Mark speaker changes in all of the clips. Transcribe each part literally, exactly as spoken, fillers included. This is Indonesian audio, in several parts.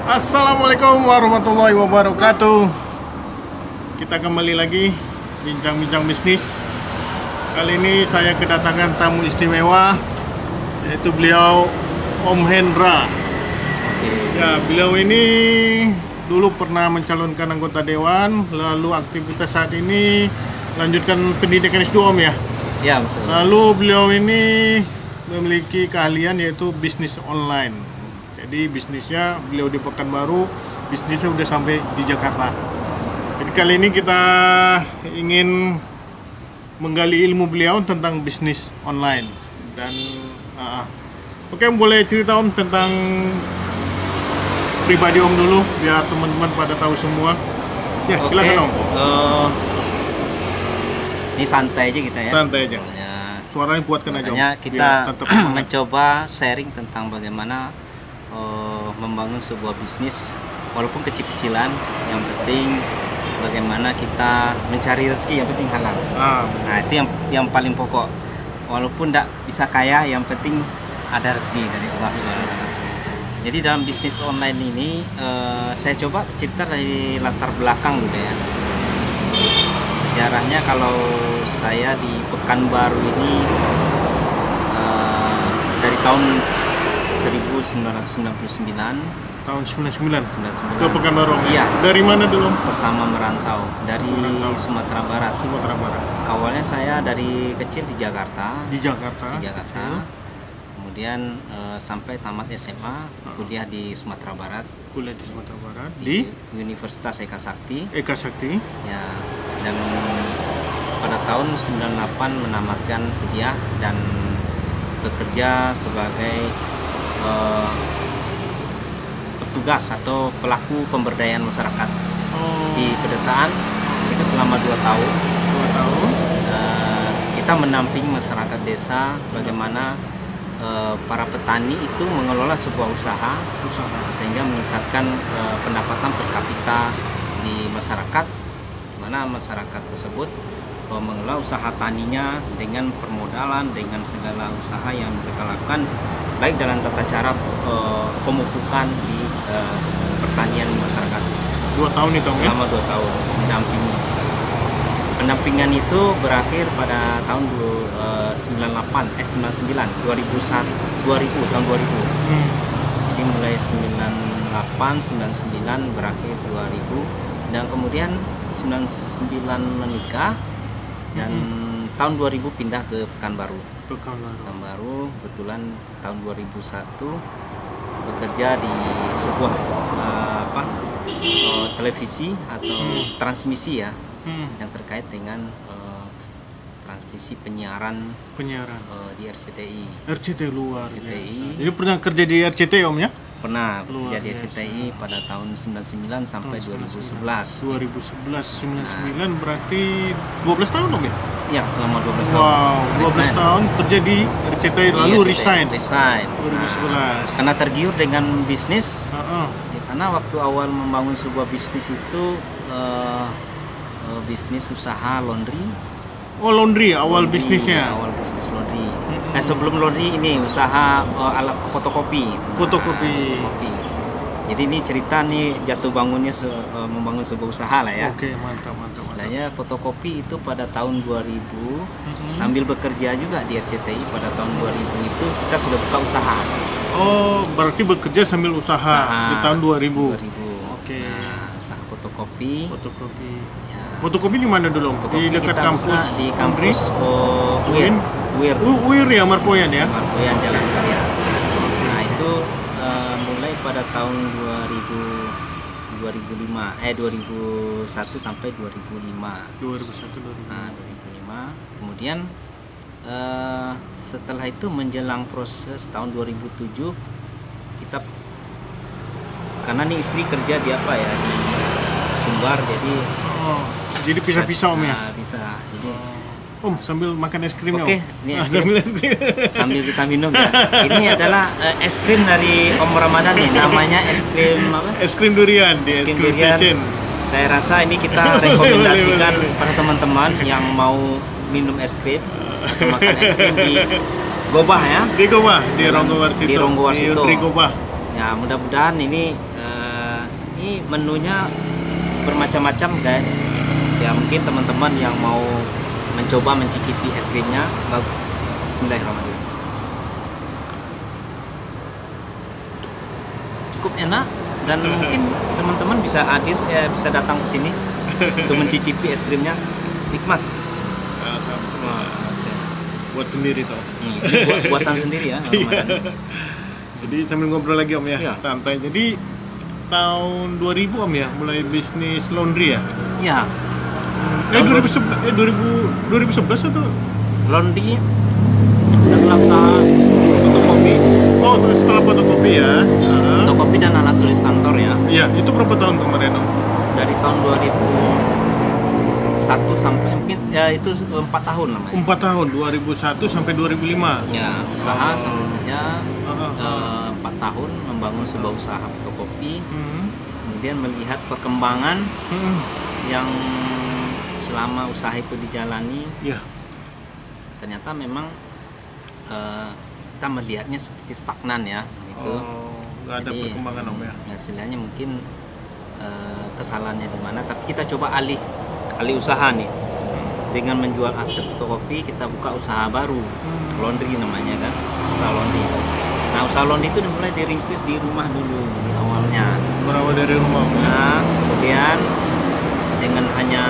Speaker 1: Assalamualaikum warahmatullahi wabarakatuh. Kita kembali lagi bincang-bincang bisnis. Kali ini saya kedatangan tamu istimewa, yaitu beliau Om Hendra. Ya, beliau ini dulu pernah mencalonkan anggota dewan, lalu aktivitas saat ini lanjutkan pendidikan S dua Om ya.
Speaker 2: Ya, betul.
Speaker 1: Lalu beliau ini memiliki keahlian yaitu bisnis online. Jadi bisnisnya beliau di Pekanbaru, bisnisnya udah sampai di Jakarta. Jadi kali ini kita ingin menggali ilmu beliau tentang bisnis online. Dan uh, oke, boleh cerita Om tentang pribadi Om dulu biar teman-teman pada tahu semua. Ya,
Speaker 2: Oke,
Speaker 1: silakan Om.
Speaker 2: Uh, ini santai aja kita ya.
Speaker 1: Santai aja.
Speaker 2: Ya,
Speaker 1: Suaranya kuatkan aja Om.
Speaker 2: makanya kita
Speaker 1: tetap
Speaker 2: mencoba sharing tentang bagaimana uh, membangun sebuah bisnis walaupun kecil-kecilan. Yang penting bagaimana kita mencari rezeki, yang penting halal.
Speaker 1: ah,
Speaker 2: Nah, itu yang yang paling pokok. Walaupun tidak bisa kaya, yang penting ada rezeki dari Allah subhanahu wa taala. Jadi dalam bisnis online ini uh, saya coba cerita dari latar belakang dulu ya. Sejarahnya kalau saya di Pekanbaru ini uh, dari tahun seribu sembilan ratus sembilan puluh sembilan
Speaker 1: tahun sembilan puluh sembilan
Speaker 2: sembilan puluh sembilan
Speaker 1: ke Pekanbaru Om.
Speaker 2: Iya.
Speaker 1: Dari mana dulu Om?
Speaker 2: pertama merantau dari
Speaker 1: Merantau.
Speaker 2: Sumatera Barat.
Speaker 1: Sumatera Barat.
Speaker 2: Awalnya saya dari kecil di Jakarta.
Speaker 1: Di Jakarta.
Speaker 2: Di Jakarta.
Speaker 1: Kecil.
Speaker 2: Kemudian uh, sampai tamat S M A, kuliah di Sumatera Barat
Speaker 1: Kuliah di Sumatera Barat
Speaker 2: di,
Speaker 1: di
Speaker 2: Universitas Eka Sakti.
Speaker 1: Eka Sakti.
Speaker 2: Ya, dan pada tahun sembilan puluh delapan menamatkan kuliah dan bekerja sebagai uh, petugas atau pelaku pemberdayaan masyarakat
Speaker 1: Oh,
Speaker 2: di pedesaan itu selama dua tahun.
Speaker 1: dua tahun.
Speaker 2: Uh, kita mendampingi masyarakat desa bagaimana uh, para petani itu mengelola sebuah usaha
Speaker 1: Usaha.
Speaker 2: sehingga meningkatkan uh, pendapatan per kapita di masyarakat, di mana masyarakat tersebut uh, mengelola usaha taninya dengan permodalan, dengan segala usaha yang mereka lakukan, baik dalam tata cara uh, pemupukan di uh, pertanian masyarakat.
Speaker 1: Dua tahun itu Om ya?
Speaker 2: Selama dua tahun mendampingi. Pendampingan itu berakhir pada tahun uh, sembilan puluh delapan, eh sembilan puluh sembilan, dua ribu satu, dua ribu, tahun dua ribu.
Speaker 1: Hmm.
Speaker 2: Jadi mulai sembilan puluh delapan, sembilan puluh sembilan berakhir dua ribu, dan kemudian sembilan puluh sembilan menikah dan
Speaker 1: Hmm.
Speaker 2: tahun dua ribu pindah ke Pekanbaru.
Speaker 1: Pekanbaru.
Speaker 2: Pekanbaru kebetulan tahun dua ribu satu bekerja di sebuah uh, apa uh, televisi atau
Speaker 1: Hmm.
Speaker 2: transmisi ya,
Speaker 1: Hmm.
Speaker 2: yang terkait dengan uh, transmisi penyiaran
Speaker 1: Penyiaran.
Speaker 2: uh, di R C T I.
Speaker 1: R C T I luar
Speaker 2: R C T I.
Speaker 1: biasa. Jadi pernah kerja di R C T I Om ya?
Speaker 2: Pernah
Speaker 1: Luar
Speaker 2: bekerja di R C T I
Speaker 1: biasa.
Speaker 2: pada tahun sembilan puluh sembilan sampai
Speaker 1: Tahun
Speaker 2: dua ribu
Speaker 1: sembilan
Speaker 2: sebelas.
Speaker 1: dua ribu sebelas, sembilan puluh sembilan berarti dua belas tahun Om ya?
Speaker 2: Ya, selama dua belas tahun.
Speaker 1: Wow, dua belas
Speaker 2: Resign.
Speaker 1: tahun kerja di R C T I lalu
Speaker 2: Di R C T I.
Speaker 1: resign
Speaker 2: Resign.
Speaker 1: dua ribu sebelas.
Speaker 2: Karena tergiur dengan bisnis.
Speaker 1: Heeh.
Speaker 2: Ya, karena waktu awal membangun sebuah bisnis itu uh, uh, bisnis usaha laundry.
Speaker 1: Oh, laundry awal
Speaker 2: Laundry,
Speaker 1: bisnisnya.
Speaker 2: Awal bisnis laundry.
Speaker 1: Mm-mm.
Speaker 2: Nah, sebelum laundry ini usaha uh, alat fotokopi.
Speaker 1: Fotokopi.
Speaker 2: Fotokopi. Jadi ini cerita nih jatuh bangunnya se- uh, membangun sebuah usaha lah ya.
Speaker 1: Oke, mantap, mantap, mantap.
Speaker 2: Istilahnya fotokopi itu pada tahun dua ribu,
Speaker 1: Mm-mm.
Speaker 2: sambil bekerja juga di R C T I pada tahun dua ribu itu kita sudah buka usaha.
Speaker 1: Oh, berarti bekerja sambil usaha,
Speaker 2: Usaha.
Speaker 1: di tahun dua ribu.
Speaker 2: dua ribu.
Speaker 1: Oke.
Speaker 2: Nah, usaha fotokopi.
Speaker 1: Fotokopi.
Speaker 2: Ya,
Speaker 1: Fotokopi di mana dulu Om? Di
Speaker 2: fotokopi
Speaker 1: dekat
Speaker 2: kita
Speaker 1: kampus
Speaker 2: buka di
Speaker 1: Laundry?
Speaker 2: kampus oh, U I R. U I R.
Speaker 1: U- UIR ya, Marpoyan ya?
Speaker 2: Marpoyan Jalan Karya. Nah, itu eh, mulai pada tahun dua ribu, dua ribu lima, eh dua ribu satu sampai dua ribu lima.
Speaker 1: dua ribu satu dua ribu.
Speaker 2: Nah, dua ribu lima. Kemudian eh, setelah itu menjelang proses tahun dua ribu tujuh kita, karena nih istri kerja di apa ya, di Sumbar, jadi
Speaker 1: Oh, jadi pisah-pisah Om ya?
Speaker 2: Nah, bisa. Jadi
Speaker 1: Om, sambil makan es krim ya
Speaker 2: Oke,
Speaker 1: Om?
Speaker 2: ini
Speaker 1: Ah,
Speaker 2: es krim.
Speaker 1: sambil es krim.
Speaker 2: sambil kita minum ya. Ini adalah eh, es krim dari Om Ramadan nih, namanya es krim apa?
Speaker 1: Es krim durian di es krim
Speaker 2: durian.
Speaker 1: station.
Speaker 2: Saya rasa ini kita rekomendasikan
Speaker 1: Boleh, boleh, boleh.
Speaker 2: pada teman-teman yang mau minum es krim atau makan es krim di Gobah ya.
Speaker 1: Di Gobah, di Ronggo Warsito.
Speaker 2: Di Ronggo Warsito.
Speaker 1: Di Gobah.
Speaker 2: Ya, mudah-mudahan ini eh, Ini menunya bermacam-macam guys. Ya mungkin teman-teman yang mau mencoba mencicipi es krimnya, bagus. Bismillahirrahmanirrahim. Cukup enak dan mungkin teman-teman bisa hadir ya, bisa datang ke sini untuk mencicipi es krimnya, nikmat.
Speaker 1: Alhamdulillah. Buat sendiri toh.
Speaker 2: Hmm, ini buat, buatan sendiri ya Ramadan.
Speaker 1: Jadi sambil ngobrol lagi Om ya,
Speaker 2: Iya.
Speaker 1: santai. Jadi tahun dua ribu Om ya, mulai bisnis laundry ya?
Speaker 2: Ya,
Speaker 1: Eh dua ribu sebelas, eh dua ribu, dua ribu sebelas atau
Speaker 2: laundry setelah usaha
Speaker 1: fotokopi? Oh, setelah fotokopi ya? Ah.
Speaker 2: fotokopi dan alat tulis kantor ya,
Speaker 1: Iya, itu berapa tahun kemarin Om?
Speaker 2: dari tahun dua ribu satu sampai mungkin ya itu empat tahun namanya.
Speaker 1: Empat tahun, dua ribu satu sampai dua ribu lima.
Speaker 2: Ya, usaha sampai kerja
Speaker 1: Ah.
Speaker 2: eh, empat tahun membangun sebuah usaha fotokopi,
Speaker 1: Hmm.
Speaker 2: kemudian melihat perkembangan
Speaker 1: Hmm.
Speaker 2: yang selama usaha itu dijalani,
Speaker 1: Ya.
Speaker 2: ternyata memang eh, kita melihatnya seperti stagnan ya itu.
Speaker 1: Oh, nggak ada
Speaker 2: Jadi,
Speaker 1: perkembangan Om ya?
Speaker 2: ya, istilahnya mungkin eh, kesalahannya di mana, tapi kita coba alih alih usaha nih dengan menjual aset fotokopi. Kita buka usaha baru,
Speaker 1: Hmm.
Speaker 2: laundry namanya kan, usaha laundry. Nah, usaha laundry itu dimulai dirintis di rumah dulu di awalnya.
Speaker 1: Berawal dari rumah Om ya?
Speaker 2: Nah, kemudian dengan hanya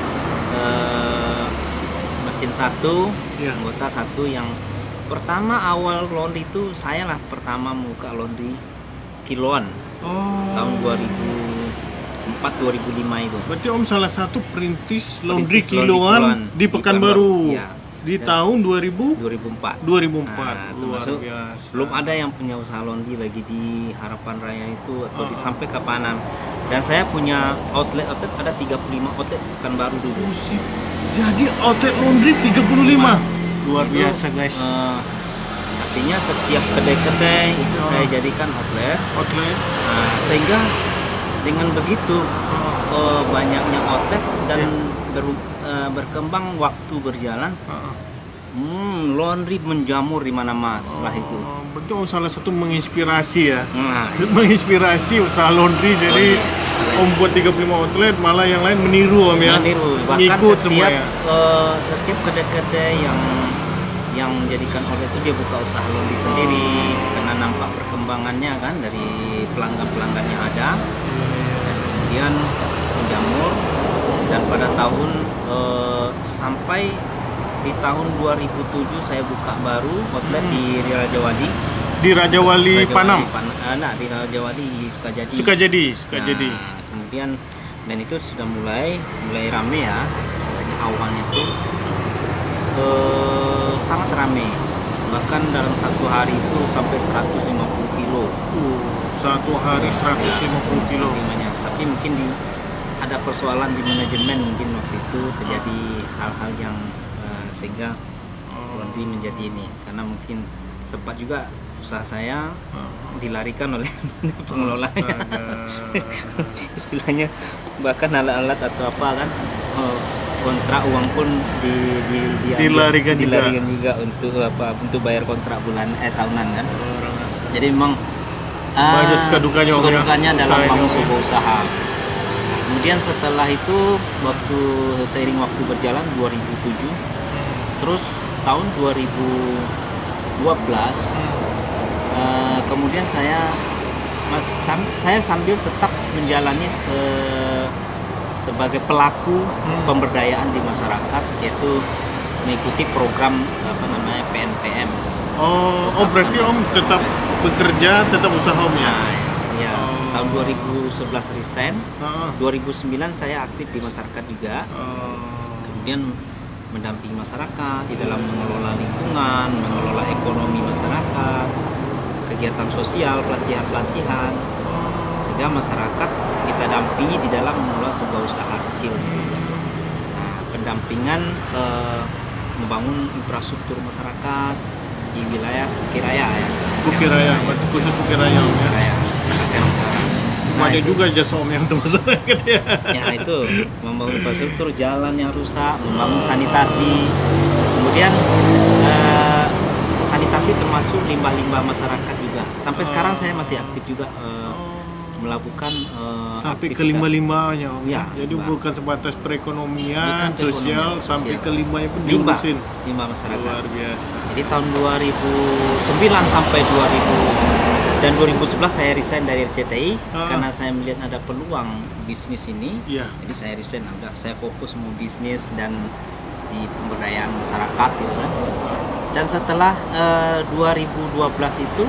Speaker 2: eh, mesin satu,
Speaker 1: Iya.
Speaker 2: anggota satu, yang pertama awal laundry itu saya lah pertama buka laundry kiloan
Speaker 1: Oh.
Speaker 2: tahun dua ribu empat dua ribu lima itu.
Speaker 1: Berarti Om salah satu perintis laundry
Speaker 2: Perintis laundry
Speaker 1: kiloan
Speaker 2: kiloan
Speaker 1: di Pekanbaru.
Speaker 2: Iya.
Speaker 1: Di
Speaker 2: Dan-
Speaker 1: tahun dua ribu
Speaker 2: dua ribu empat.
Speaker 1: dua ribu empat.
Speaker 2: Nah,
Speaker 1: Luar
Speaker 2: termasuk
Speaker 1: biasa.
Speaker 2: belum ada yang punya usaha laundry lagi di Harapan Raya itu atau di
Speaker 1: Oh.
Speaker 2: sampai ke Panam. Dan saya punya outlet outlet ada tiga puluh lima outlet Pekanbaru dulu.
Speaker 1: Buset. Jadi outlet laundry tiga puluh lima. Luar
Speaker 2: Itu,
Speaker 1: biasa guys.
Speaker 2: eh, artinya setiap kedai-kedai itu
Speaker 1: Oh.
Speaker 2: saya jadikan outlet.
Speaker 1: Outlet.
Speaker 2: Nah, sehingga dengan begitu eh, banyaknya outlet dan
Speaker 1: Iya.
Speaker 2: ber- eh, berkembang waktu berjalan,
Speaker 1: Heeh.
Speaker 2: hmm, laundry menjamur di mana-mana setelah itu.
Speaker 1: Oh, berarti Om salah satu menginspirasi ya.
Speaker 2: Nah,
Speaker 1: Menginspirasi usaha laundry, jadi
Speaker 2: Selain-
Speaker 1: Om buat tiga puluh lima outlet, malah yang lain meniru Om ya.
Speaker 2: meniru. Bahkan
Speaker 1: Ngikut semua
Speaker 2: setiap
Speaker 1: ya.
Speaker 2: eh, setiap kedai-kedai yang yang menjadikan outlet itu dia buka usaha laundry sendiri karena nampak perkembangannya kan dari pelanggan-pelanggan yang ada, dan kemudian menjamur. Dan pada tahun eh, sampai di tahun dua ribu tujuh saya buka baru outlet di Raja Wali.
Speaker 1: Di Raja Wali
Speaker 2: Raja
Speaker 1: Panam.
Speaker 2: Wali Pan- eh, nah, di Raja Wali Sukajadi.
Speaker 1: Sukajadi, Sukajadi.
Speaker 2: Nah, kemudian dan itu sudah mulai mulai rame ya. Sebenarnya awalnya itu eh, sangat rame. Bahkan dalam satu hari itu sampai seratus lima puluh kilo.
Speaker 1: Uh, satu hari seratus lima puluh kilo.
Speaker 2: Sampingannya. Tapi mungkin di ada persoalan di manajemen mungkin waktu itu terjadi hal-hal yang eh, sehingga laundry menjadi ini, karena mungkin sempat juga usaha saya dilarikan oleh pengelolanya. Istilahnya bahkan alat-alat atau apa kan, eh, kontrak uang pun di, di, diambil-
Speaker 1: Dilarikan juga.
Speaker 2: dilarikan juga untuk apa, untuk bayar kontrak bulan eh tahunan kan. Jadi memang
Speaker 1: Banyak
Speaker 2: ah,
Speaker 1: suka dukanya
Speaker 2: suka
Speaker 1: Om ya,
Speaker 2: dukanya dalam
Speaker 1: usaha ini,
Speaker 2: bangun
Speaker 1: Om ya.
Speaker 2: sebuah usaha. Kemudian setelah itu waktu seiring waktu berjalan dua ribu tujuh, terus tahun dua ribu dua belas eh, kemudian saya mas, sam- saya sambil tetap menjalani se- sebagai pelaku pemberdayaan di masyarakat, yaitu mengikuti program apa namanya P N P M.
Speaker 1: Oh, oh berarti Om tetap bekerja, tetap usaha Om ya?
Speaker 2: Nah, ya,
Speaker 1: Oh.
Speaker 2: tahun dua ribu sebelas resign,
Speaker 1: Heeh.
Speaker 2: dua ribu sembilan saya aktif di masyarakat juga.
Speaker 1: Oh.
Speaker 2: Kemudian mendampingi masyarakat di dalam mengelola lingkungan, mengelola ekonomi masyarakat, kegiatan sosial, pelatihan-pelatihan, sehingga masyarakat kita dampingi di dalam mengelola sebuah usaha kecil. Nah, pendampingan eh, membangun infrastruktur masyarakat di wilayah Bukit Raya ya.
Speaker 1: Bukit Raya, berarti khusus Bukit Raya Om ya?
Speaker 2: Bukit Raya, Klaten Utara. Nah,
Speaker 1: Ada
Speaker 2: itu-
Speaker 1: juga jasa Om yang untuk masyarakat ya?
Speaker 2: ya itu membangun infrastruktur, jalan yang rusak, membangun sanitasi, kemudian eh, sanitasi termasuk limbah-limbah masyarakat juga. Sampai sekarang saya masih aktif juga eh, melakukan uh,
Speaker 1: sampai ke
Speaker 2: aktivitas.
Speaker 1: lima-limanya Om.
Speaker 2: Ya,
Speaker 1: Jadi
Speaker 2: limbah.
Speaker 1: bukan sebatas perekonomian,
Speaker 2: Bukan
Speaker 1: sosial,
Speaker 2: perekonomian,
Speaker 1: sampai
Speaker 2: sosial.
Speaker 1: ke limbahnya pun
Speaker 2: limbah
Speaker 1: diurusin.
Speaker 2: limbah masyarakat.
Speaker 1: Luar biasa.
Speaker 2: Jadi tahun dua ribu sembilan sampai dua ribu dan dua ribu sebelas saya resign dari R C T I
Speaker 1: Ah.
Speaker 2: karena saya melihat ada peluang bisnis ini.
Speaker 1: Iya.
Speaker 2: Jadi saya resign, udah saya fokus mau bisnis dan di pemberdayaan masyarakat gitu kan. Dan setelah uh, dua ribu dua belas itu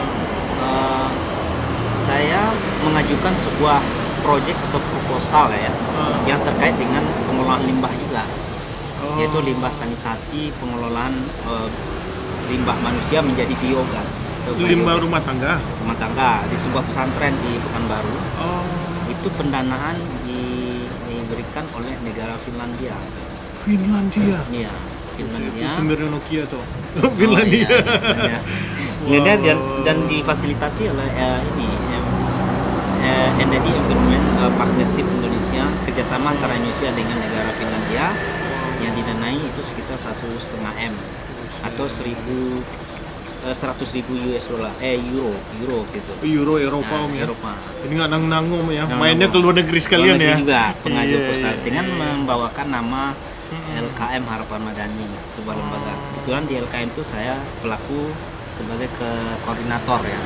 Speaker 2: uh, saya mengajukan sebuah proyek atau proposal ya
Speaker 1: Ah.
Speaker 2: yang terkait dengan pengelolaan limbah juga,
Speaker 1: Oh.
Speaker 2: yaitu limbah sanitasi, pengelolaan uh, limbah manusia menjadi biogas. atau
Speaker 1: Limbah
Speaker 2: biogas.
Speaker 1: rumah tangga.
Speaker 2: Rumah tangga di sebuah pesantren di Pekanbaru.
Speaker 1: Oh.
Speaker 2: Itu pendanaan di- diberikan oleh negara Finlandia.
Speaker 1: Finlandia.
Speaker 2: Iya, Finlandia.
Speaker 1: Sumbernya Nokia tuh.
Speaker 2: Oh,
Speaker 1: Finlandia.
Speaker 2: iya, iya, iya. Dan, dan, dan difasilitasi oleh eh, ini eh, eh, Energy Environment eh, Partnership Indonesia, kerjasama antara Indonesia dengan negara Finlandia yang didanai itu sekitar satu setengah m atau seribu eh, seratus ribu U S dollar, eh euro, euro gitu.
Speaker 1: Euro Eropa
Speaker 2: Nah,
Speaker 1: Om ya.
Speaker 2: Eropa.
Speaker 1: Jadi nggak nanggung Om ya.
Speaker 2: Nanggung.
Speaker 1: Mainnya ke luar negeri sekalian
Speaker 2: Luar
Speaker 1: ya.
Speaker 2: negeri juga pengajuan
Speaker 1: Iya,
Speaker 2: proposal
Speaker 1: iya,
Speaker 2: dengan
Speaker 1: iya.
Speaker 2: membawakan nama L K M Harapan Madani, sebuah lembaga. Kebetulan di L K M itu saya pelaku sebagai ke koordinator ya.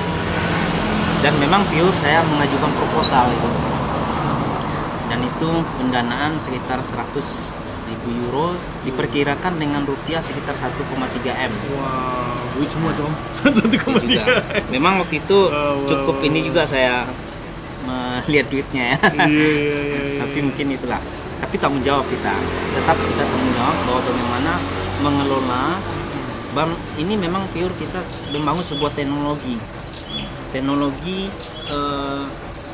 Speaker 2: Dan memang pure saya mengajukan proposal itu. Dan itu pendanaan sekitar seratus ribu euro, diperkirakan dengan rupiah sekitar satu koma tiga m.
Speaker 1: Wah, duit semua tuh Om. satu koma
Speaker 2: Itu
Speaker 1: tiga.
Speaker 2: juga. Memang waktu itu
Speaker 1: Wow, wow,
Speaker 2: cukup
Speaker 1: wow.
Speaker 2: ini juga saya melihat duitnya ya.
Speaker 1: Iya, iya, iya, iya.
Speaker 2: Tapi mungkin itulah. Tapi tanggung jawab kita, tetap kita tanggung jawab bahwa bagaimana mengelola. Bang, ini memang pure kita membangun sebuah teknologi, teknologi eh,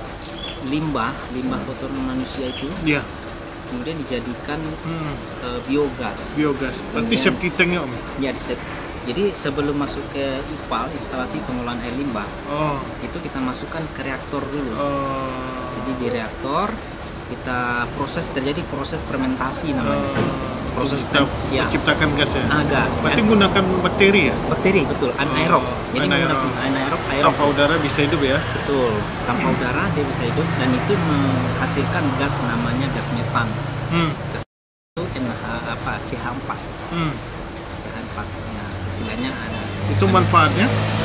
Speaker 2: limbah, limbah kotoran manusia itu
Speaker 1: Iya.
Speaker 2: kemudian dijadikan
Speaker 1: Hmm.
Speaker 2: eh, biogas.
Speaker 1: Biogas. Berarti
Speaker 2: Kemudian-
Speaker 1: septic tanknya Om.
Speaker 2: Ya, di set. Jadi sebelum masuk ke I P A L, instalasi pengelolaan air limbah,
Speaker 1: Oh.
Speaker 2: itu kita masukkan ke reaktor dulu.
Speaker 1: Oh.
Speaker 2: Jadi di reaktor kita proses terjadi proses fermentasi namanya. Proses
Speaker 1: kita
Speaker 2: ya.
Speaker 1: menciptakan gas ya.
Speaker 2: Ah, gas.
Speaker 1: Berarti
Speaker 2: An-
Speaker 1: gunakan bakteri ya.
Speaker 2: bakteri betul, anaerob. Jadi
Speaker 1: anaerob.
Speaker 2: menggunakan anaerob, aerob
Speaker 1: Tanpa udara bisa hidup ya.
Speaker 2: betul. Tanpa udara dia bisa hidup dan itu menghasilkan gas namanya gas metan.
Speaker 1: Hmm.
Speaker 2: Itu N H apa C H empat.
Speaker 1: Hmm.
Speaker 2: C H empat ya, istilahnya ada.
Speaker 1: Itu manfaatnya.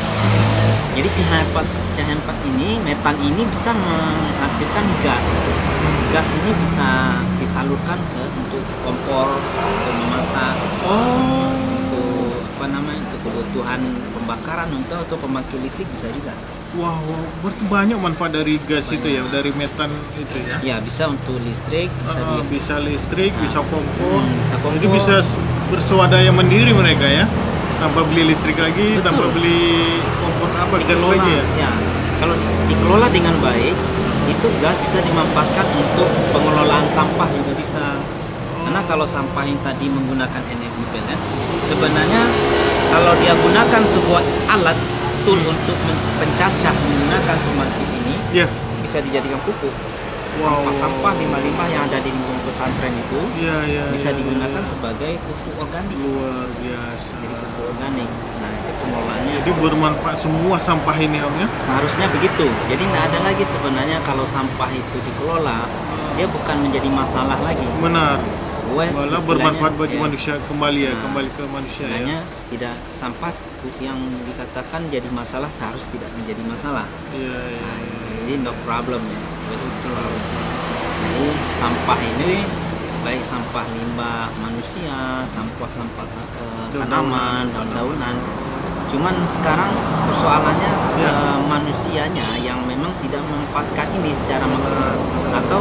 Speaker 2: Jadi C H empat C H empat ini, metan ini bisa menghasilkan gas. Gas ini bisa disalurkan ke untuk kompor, untuk memasak,
Speaker 1: Oh.
Speaker 2: untuk apa namanya, untuk kebutuhan pembakaran, untuk atau pembangkit listrik bisa juga.
Speaker 1: Wah, wow. Berarti banyak manfaat dari gas itu ya, dari metan itu ya.
Speaker 2: Ya bisa untuk listrik, bisa
Speaker 1: Ah,
Speaker 2: di
Speaker 1: bisa listrik, bisa kompor.
Speaker 2: Hmm, bisa kompor.
Speaker 1: Jadi bisa s- bersuadaya mandiri mereka ya. Tanpa beli listrik lagi,
Speaker 2: Betul.
Speaker 1: tanpa beli kompor apa gas
Speaker 2: dikelola,
Speaker 1: lagi ya.
Speaker 2: ya. Kalau dikelola dengan baik, itu gas bisa dimanfaatkan untuk pengelolaan sampah juga bisa. Karena kalau sampah yang tadi menggunakan energi P L N, sebenarnya kalau dia gunakan sebuah alat tool untuk men- pencacah menggunakan pembangkit ini,
Speaker 1: Ya.
Speaker 2: bisa dijadikan pupuk.
Speaker 1: Wow.
Speaker 2: Sampah-sampah limbah-limbah yang ada di lingkungan pesantren itu
Speaker 1: Iya, iya.
Speaker 2: bisa
Speaker 1: iya,
Speaker 2: digunakan
Speaker 1: iya.
Speaker 2: sebagai pupuk organik.
Speaker 1: Luar biasa.
Speaker 2: Jadi pupuk organik. Nah, itu pengelolaannya.
Speaker 1: Jadi bermanfaat semua sampah ini Om ya.
Speaker 2: Seharusnya begitu. Jadi nggak ada lagi sebenarnya kalau sampah itu dikelola, dia bukan menjadi masalah lagi.
Speaker 1: Benar.
Speaker 2: Waste
Speaker 1: Malah
Speaker 2: istilahnya,
Speaker 1: bermanfaat bagi
Speaker 2: ya,
Speaker 1: manusia kembali ya,
Speaker 2: Nah,
Speaker 1: kembali ke manusia ya.
Speaker 2: istilahnya tidak sampah yang dikatakan jadi masalah seharus tidak menjadi masalah.
Speaker 1: Iya, iya, iya.
Speaker 2: Jadi no problem ya. Waste.
Speaker 1: Betul.
Speaker 2: Jadi sampah ini baik sampah limbah manusia, sampah-sampah eh, tanaman, daun-daunan. Cuman sekarang persoalannya
Speaker 1: Ya.
Speaker 2: eh, manusianya yang memang tidak memanfaatkan ini secara maksimal atau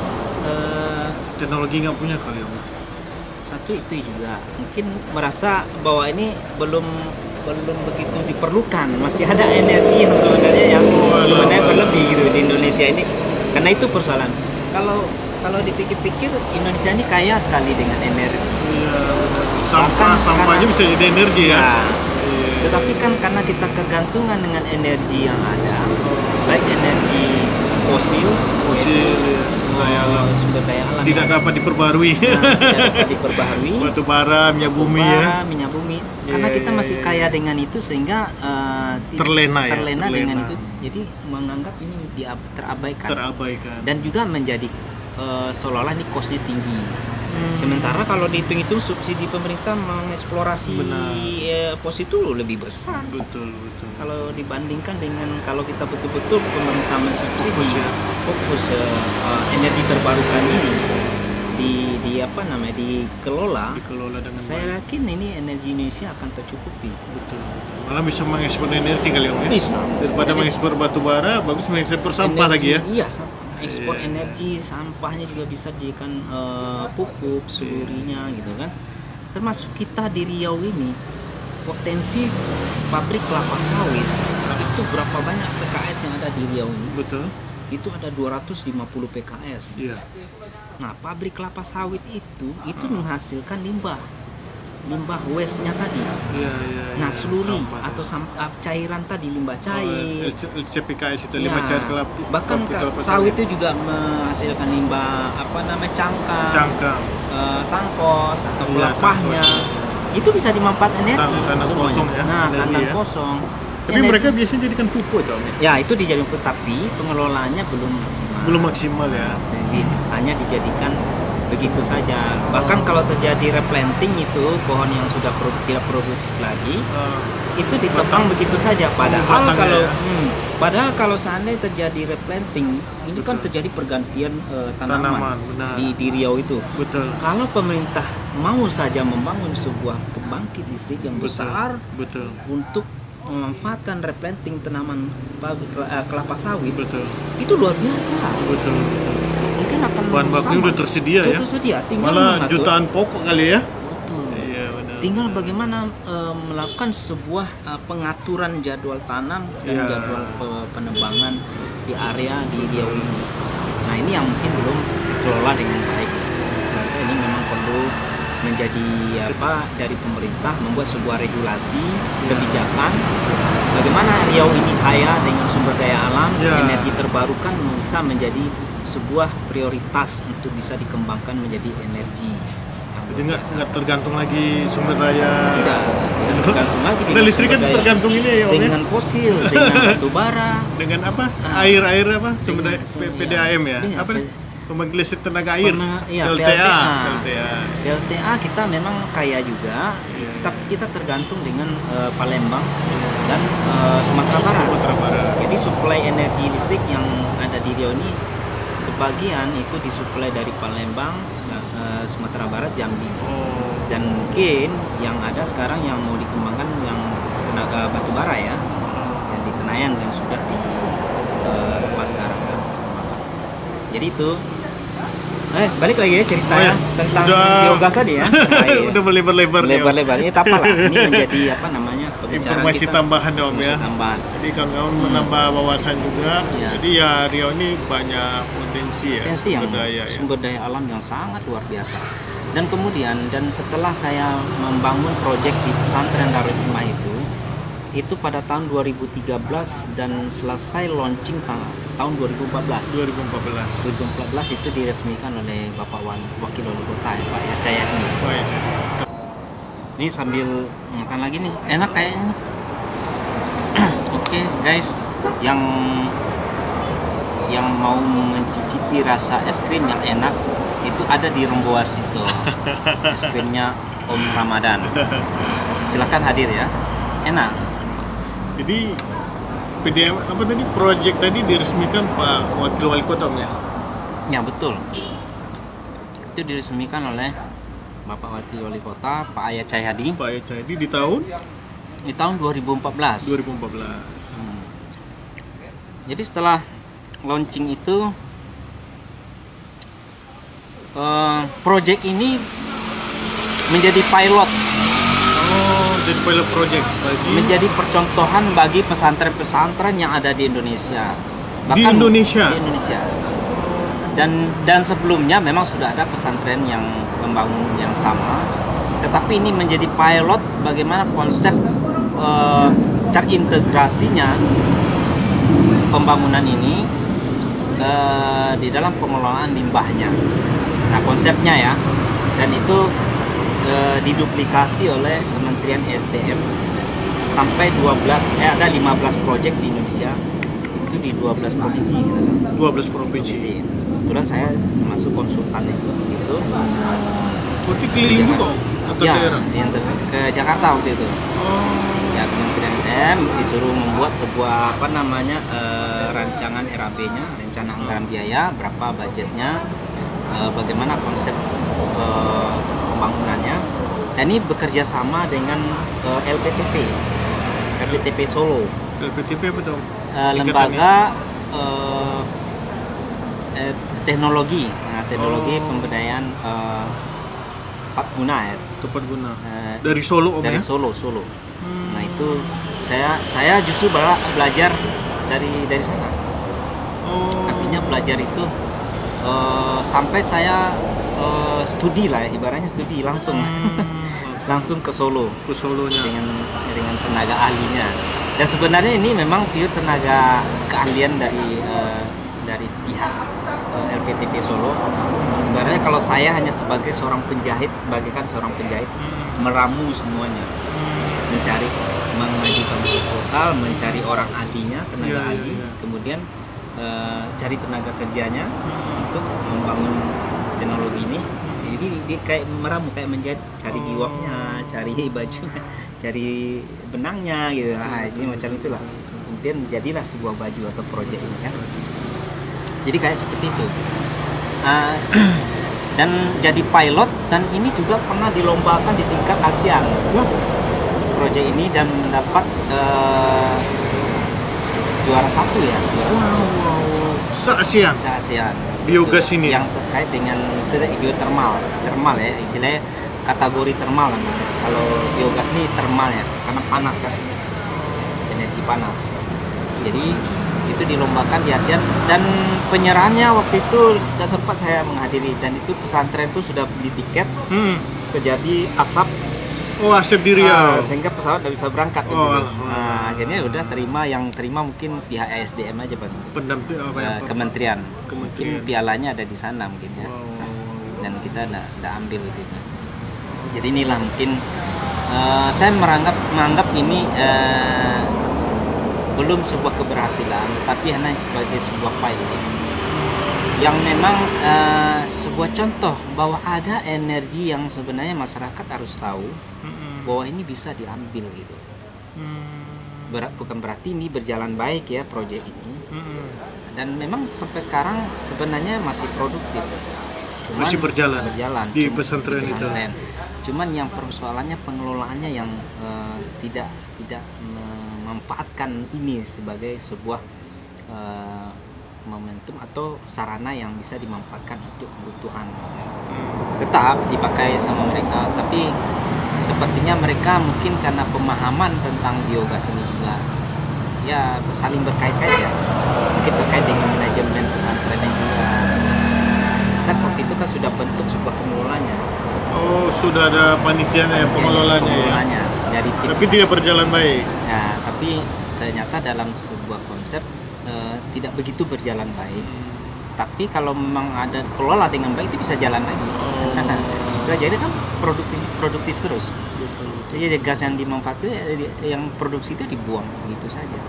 Speaker 2: eh,
Speaker 1: Teknologi nggak punya kali Om.
Speaker 2: satu itu juga mungkin merasa bahwa ini belum belum begitu diperlukan, masih ada energi yang sebenarnya yang sebenarnya berlebih gitu di Indonesia ini, karena itu persoalan. Kalau kalau dipikir-pikir Indonesia ini kaya sekali dengan energi.
Speaker 1: Iya, sampah
Speaker 2: Bahkan
Speaker 1: sampahnya
Speaker 2: karena-
Speaker 1: bisa jadi energi ya.
Speaker 2: Nah,
Speaker 1: Iya.
Speaker 2: tetapi kan karena kita kegantungan dengan energi yang ada, baik energi fosil,
Speaker 1: Fosil,
Speaker 2: yaitu
Speaker 1: ya. daya alam.
Speaker 2: uh, sumber daya alam
Speaker 1: Tidak
Speaker 2: yang
Speaker 1: dapat diperbarui.
Speaker 2: Nah, tidak dapat diperbaharui.
Speaker 1: Batu bara, minyak bumi
Speaker 2: Bara,
Speaker 1: ya.
Speaker 2: minyak bumi.
Speaker 1: Iya,
Speaker 2: Karena kita
Speaker 1: iya,
Speaker 2: masih
Speaker 1: iya.
Speaker 2: kaya dengan itu sehingga uh, ti-
Speaker 1: Terlena ya,
Speaker 2: terlena
Speaker 1: terlena.
Speaker 2: dengan itu. Jadi menganggap ini diab- terabaikan.
Speaker 1: Terabaikan.
Speaker 2: Dan juga menjadi uh, seolah-olah ini cost-nya tinggi.
Speaker 1: Hmm.
Speaker 2: Sementara kalau dihitung-hitung subsidi pemerintah mengeksplorasi
Speaker 1: Benar.
Speaker 2: eh, pos itu lebih besar.
Speaker 1: Betul, betul.
Speaker 2: Kalau dibandingkan dengan kalau kita betul-betul pemerintah mensubsidi
Speaker 1: Fokus ya.
Speaker 2: fokus eh, eh, energi terbarukan ini di di apa namanya dikelola,
Speaker 1: Dikelola dengan
Speaker 2: saya
Speaker 1: baik.
Speaker 2: yakin ini energi Indonesia akan tercukupi.
Speaker 1: Betul, betul. Malah bisa mengekspor energi kali Om ya.
Speaker 2: Bisa.
Speaker 1: Daripada mengekspor batu bara, bagus mengekspor sampah lagi ya.
Speaker 2: Iya, sampah. Ekspor
Speaker 1: Iya.
Speaker 2: energi, sampahnya juga bisa dijadikan eh, pupuk seluruhnya gitu kan. Termasuk kita di Riau ini potensi pabrik kelapa sawit itu berapa banyak P K S yang ada di Riau ini?
Speaker 1: Betul.
Speaker 2: Itu ada dua ratus lima puluh P K S.
Speaker 1: Iya.
Speaker 2: Nah, pabrik kelapa sawit itu itu menghasilkan limbah. Limbah waste-nya tadi.
Speaker 1: Iya, iya.
Speaker 2: Nah,
Speaker 1: iya.
Speaker 2: slurry
Speaker 1: Sampah.
Speaker 2: atau sampah cairan tadi, limbah cair.
Speaker 1: Oh, L C P K S itu
Speaker 2: Ya,
Speaker 1: lima cair kelapa.
Speaker 2: bahkan
Speaker 1: pabrik
Speaker 2: Kak,
Speaker 1: kelapa
Speaker 2: sawit itu juga menghasilkan limbah apa namanya cangkang,
Speaker 1: Cangkang.
Speaker 2: eh, tangkos atau
Speaker 1: Iya,
Speaker 2: pelepahnya.
Speaker 1: tangkos.
Speaker 2: Itu bisa dimanfaatkan energi
Speaker 1: Tanah- tanah
Speaker 2: semuanya.
Speaker 1: kosong ya,
Speaker 2: Nah,
Speaker 1: energi
Speaker 2: kandang
Speaker 1: ya.
Speaker 2: kosong.
Speaker 1: Tapi
Speaker 2: Energi-
Speaker 1: mereka biasanya jadikan pupuk itu Om.
Speaker 2: ya itu dijadikan pupuk, tapi pengelolaannya belum maksimal.
Speaker 1: Belum maksimal ya.
Speaker 2: Jadi hanya dijadikan begitu saja. Bahkan kalau terjadi replanting itu pohon yang sudah pro- tidak produktif lagi
Speaker 1: Uh,
Speaker 2: itu ditebang begitu saja. Padahal
Speaker 1: batangnya
Speaker 2: kalau
Speaker 1: ya.
Speaker 2: hmm, padahal kalau seandainya terjadi replanting ini kan
Speaker 1: Betul.
Speaker 2: terjadi pergantian eh, tanaman,
Speaker 1: Tanaman, benar.
Speaker 2: di, di Riau itu.
Speaker 1: betul.
Speaker 2: Kalau pemerintah mau saja membangun sebuah pembangkit listrik yang
Speaker 1: Betul.
Speaker 2: besar
Speaker 1: Betul.
Speaker 2: untuk memanfaatkan replanting tanaman pabrik eh, kelapa sawit,
Speaker 1: Betul.
Speaker 2: itu luar biasa.
Speaker 1: Betul. Betul.
Speaker 2: Mungkin akan
Speaker 1: Bahan bakunya
Speaker 2: sama.
Speaker 1: udah tersedia
Speaker 2: Udah
Speaker 1: ya.
Speaker 2: tersedia, tinggal
Speaker 1: Malah
Speaker 2: mengatur.
Speaker 1: jutaan pokok kali ya.
Speaker 2: Betul.
Speaker 1: Iya, benar.
Speaker 2: Tinggal bagaimana eh, melakukan sebuah eh, pengaturan jadwal tanam dan
Speaker 1: Ya.
Speaker 2: jadwal pe- penebangan di area di Riau ini. Nah, ini yang mungkin belum dikelola dengan baik. Saya rasa ini memang perlu menjadi apa dari pemerintah membuat sebuah regulasi kebijakan bagaimana Riau ini kaya dengan sumber daya alam,
Speaker 1: Ya.
Speaker 2: energi terbarukan bisa menjadi sebuah prioritas untuk bisa dikembangkan menjadi energi yang
Speaker 1: Jadi
Speaker 2: luar
Speaker 1: nggak
Speaker 2: biasa.
Speaker 1: nggak tergantung lagi sumber daya.
Speaker 2: Tidak, tidak tergantung lagi
Speaker 1: Nah,
Speaker 2: dengan
Speaker 1: listrik kan
Speaker 2: sumber daya.
Speaker 1: tergantung ini ya Om ya.
Speaker 2: Dengan fosil, dengan batu bara,
Speaker 1: Dengan apa?
Speaker 2: Ah.
Speaker 1: Air air apa? Sumber daya
Speaker 2: Dengan-
Speaker 1: P D A M ya.
Speaker 2: Iya,
Speaker 1: Apa?
Speaker 2: P-
Speaker 1: nih? Pembangkit listrik tenaga air.
Speaker 2: Pernah- iya,
Speaker 1: L T A.
Speaker 2: P L T A.
Speaker 1: L T A.
Speaker 2: P L T A kita memang kaya juga,
Speaker 1: Iya.
Speaker 2: kita kita tergantung dengan eh, Palembang dan eh, Sumatera Barat.
Speaker 1: Sumatera Barat.
Speaker 2: Jadi suplai energi listrik yang ada di Riau ini sebagian itu disuplai dari Palembang, eh, Sumatera Barat, Jambi.
Speaker 1: Oh.
Speaker 2: Dan mungkin yang ada sekarang yang mau dikembangkan yang tenaga batu bara ya, yang di Tenayan yang sudah di eh, lepas sekarang kan. Jadi itu eh balik lagi ya ceritanya
Speaker 1: Oh, ya.
Speaker 2: tentang
Speaker 1: Udah-
Speaker 2: biogas tadi ya. Nah, iya.
Speaker 1: Udah berlebar-lebar nih, Om.
Speaker 2: lebar-lebar ini tak apalah, ini menjadi apa namanya pembicaraan
Speaker 1: Informasi
Speaker 2: kita.
Speaker 1: tambahan ya Om ya.
Speaker 2: Informasi tambahan.
Speaker 1: Jadi kawan-kawan menambah wawasan juga.
Speaker 2: Iya.
Speaker 1: Jadi ya Riau ini banyak potensi ya.
Speaker 2: Potensi yang
Speaker 1: sumber daya ya.
Speaker 2: sumber daya alam yang sangat luar biasa. Dan kemudian dan setelah saya membangun proyek di pesantren Darul Hikmah itu, itu pada tahun dua ribu tiga belas dan selesai launching ta- tahun dua ribu empat belas.
Speaker 1: dua ribu empat belas.
Speaker 2: dua ribu empat belas itu diresmikan oleh Bapak Wan, Wakil Wali Kota ya, Pak Yacayadi.
Speaker 1: Baik.
Speaker 2: Ini sambil makan lagi nih, enak kayaknya nih. Oke guys, yang yang mau mencicipi rasa es krim yang enak itu ada di Remboa situ. Es krimnya Om Ramadan. Silakan hadir ya. Enak.
Speaker 1: Jadi P D M apa tadi proyek tadi diresmikan Pak Wakil Wali Kota Om ya.
Speaker 2: Ya betul. Itu diresmikan oleh Bapak Wakil Wali Kota Pak Ayat Cahyadi
Speaker 1: Pak Ecadi di tahun
Speaker 2: di tahun dua ribu empat belas.
Speaker 1: dua ribu empat belas.
Speaker 2: Hmm. Jadi setelah launching itu eh, project ini menjadi pilot,
Speaker 1: Oh, jadi pilot project bagi
Speaker 2: menjadi percontohan bagi pesantren-pesantren yang ada di Indonesia.
Speaker 1: Di Indonesia?
Speaker 2: Di Indonesia. Dan dan sebelumnya memang sudah ada pesantren yang membangun yang sama, tetapi ini menjadi pilot bagaimana konsep eh, terintegrasinya pembangunan ini eh, di dalam pengelolaan limbahnya. Nah konsepnya ya, dan itu eh, diduplikasi oleh Kementerian E S D M sampai dua belas, eh ada lima belas proyek di Indonesia, itu di dua belas provinsi.
Speaker 1: dua belas provinsi.
Speaker 2: Kebetulan saya termasuk konsultan itu. Gitu.
Speaker 1: Berarti keliling juga atau
Speaker 2: ya,
Speaker 1: daerah?
Speaker 2: Yang ke Jakarta waktu itu.
Speaker 1: Oh.
Speaker 2: Ya Kementerian E S D M disuruh membuat sebuah apa namanya eh, rancangan R A B-nya, rencana anggaran biaya, berapa budgetnya, eh, bagaimana konsep eh, pembangunannya. Dan ini bekerja sama dengan eh, L P T P, L P T P Solo.
Speaker 1: L P T P apa tuh?
Speaker 2: Eh, lembaga eh, eh, teknologi, nah, teknologi
Speaker 1: Oh.
Speaker 2: pemberdayaan eh, tepat guna ya.
Speaker 1: Tepat guna.
Speaker 2: Eh,
Speaker 1: Dari Solo Om
Speaker 2: dari
Speaker 1: ya?
Speaker 2: Solo, Solo.
Speaker 1: Hmm.
Speaker 2: Nah itu saya saya justru bela- belajar dari dari sana.
Speaker 1: Oh.
Speaker 2: Artinya belajar itu eh, sampai saya eh, studi lah, ya, ibaratnya studi langsung,
Speaker 1: Hmm.
Speaker 2: langsung ke Solo
Speaker 1: Ke Solonya.
Speaker 2: dengan dengan tenaga ahlinya. Dan sebenarnya ini memang pure tenaga keahlian dari eh, dari pihak eh, L P T P Solo. Ibaratnya kalau saya hanya sebagai seorang penjahit, bagaikan seorang penjahit,
Speaker 1: Hmm.
Speaker 2: meramu semuanya,
Speaker 1: Hmm.
Speaker 2: mencari, mengajukan proposal, mencari orang ahlinya, tenaga
Speaker 1: Iya, iya,
Speaker 2: ahli,
Speaker 1: iya.
Speaker 2: kemudian eh, cari tenaga kerjanya
Speaker 1: Hmm.
Speaker 2: untuk membangun teknologi ini. Jadi dia kayak meramu, kayak menjahit, cari
Speaker 1: Oh.
Speaker 2: giwaknya, cari bajunya, cari benangnya gitu. Nah, ini macam itulah. Kemudian jadilah sebuah baju atau proyek ini kan. Jadi kayak seperti itu. Uh, dan jadi pilot, dan ini juga pernah dilombakan di tingkat ASEAN.
Speaker 1: Wah.
Speaker 2: Proyek ini dan mendapat uh, juara satu ya, juara
Speaker 1: Wow,
Speaker 2: satu
Speaker 1: wow. Se-ASEAN.
Speaker 2: se ASEAN.
Speaker 1: Biogas
Speaker 2: Itu
Speaker 1: ini
Speaker 2: yang terkait dengan itu tadi, geothermal, thermal ya, istilahnya kategori thermal namanya. Kalau biogas ini thermal ya, karena panas kan, energi panas. Jadi itu dilombakan di ASEAN, dan penyerahannya waktu itu nggak sempat saya menghadiri, dan itu pesantren itu sudah beli tiket,
Speaker 1: Hmm.
Speaker 2: terjadi asap.
Speaker 1: Oh, Asep di
Speaker 2: Ah,
Speaker 1: Riau.
Speaker 2: sehingga pesawat nggak bisa berangkat
Speaker 1: Oh,
Speaker 2: gitu.
Speaker 1: alah.
Speaker 2: Nah, akhirnya udah terima, yang terima mungkin pihak E S D M aja Bang.
Speaker 1: Pendamping apa ya?
Speaker 2: Eh, kementerian.
Speaker 1: Kementerian.
Speaker 2: Mungkin pialanya ada di sana mungkin ya.
Speaker 1: Wow.
Speaker 2: Dan kita nggak ambil gitu. Jadi inilah mungkin eh, saya meranggap menganggap ini eh, belum sebuah keberhasilan, tapi hanya sebagai sebuah pilot yang memang eh, sebuah contoh bahwa ada energi yang sebenarnya masyarakat harus tahu
Speaker 1: Mm-mm.
Speaker 2: bahwa ini bisa diambil gitu.
Speaker 1: Hmm.
Speaker 2: Ber- bukan berarti ini berjalan baik ya proyek ini,
Speaker 1: Mm-mm.
Speaker 2: dan memang sampai sekarang sebenarnya masih produktif. Cuman
Speaker 1: Masih berjalan
Speaker 2: berjalan
Speaker 1: di
Speaker 2: Cuma-
Speaker 1: pesantren
Speaker 2: di
Speaker 1: itu.
Speaker 2: pesantren. Cuman yang persoalannya pengelolaannya yang eh, tidak tidak memanfaatkan ini sebagai sebuah eh, momentum atau sarana yang bisa dimanfaatkan untuk kebutuhan. Tetap dipakai sama mereka, tapi sepertinya mereka mungkin karena pemahaman tentang biogas ini juga ya saling berkait-kait ya, mungkin terkait dengan manajemen pesantren yang juga kan waktu itu kan sudah bentuk sebuah pengelolanya.
Speaker 1: Oh, sudah ada panitianya ya, pengelolanya ya.
Speaker 2: pengelolanya dari tim
Speaker 1: Tapi tidak berjalan baik.
Speaker 2: Nah, tapi ternyata dalam sebuah konsep eh, tidak begitu berjalan baik. Tapi kalau memang ada kelola dengan baik itu bisa jalan lagi.
Speaker 1: Oh.
Speaker 2: Nah, jadi kan produktif produktif terus.
Speaker 1: Betul.
Speaker 2: Jadi gas yang dimanfaatkan, yang produksi itu dibuang begitu saja.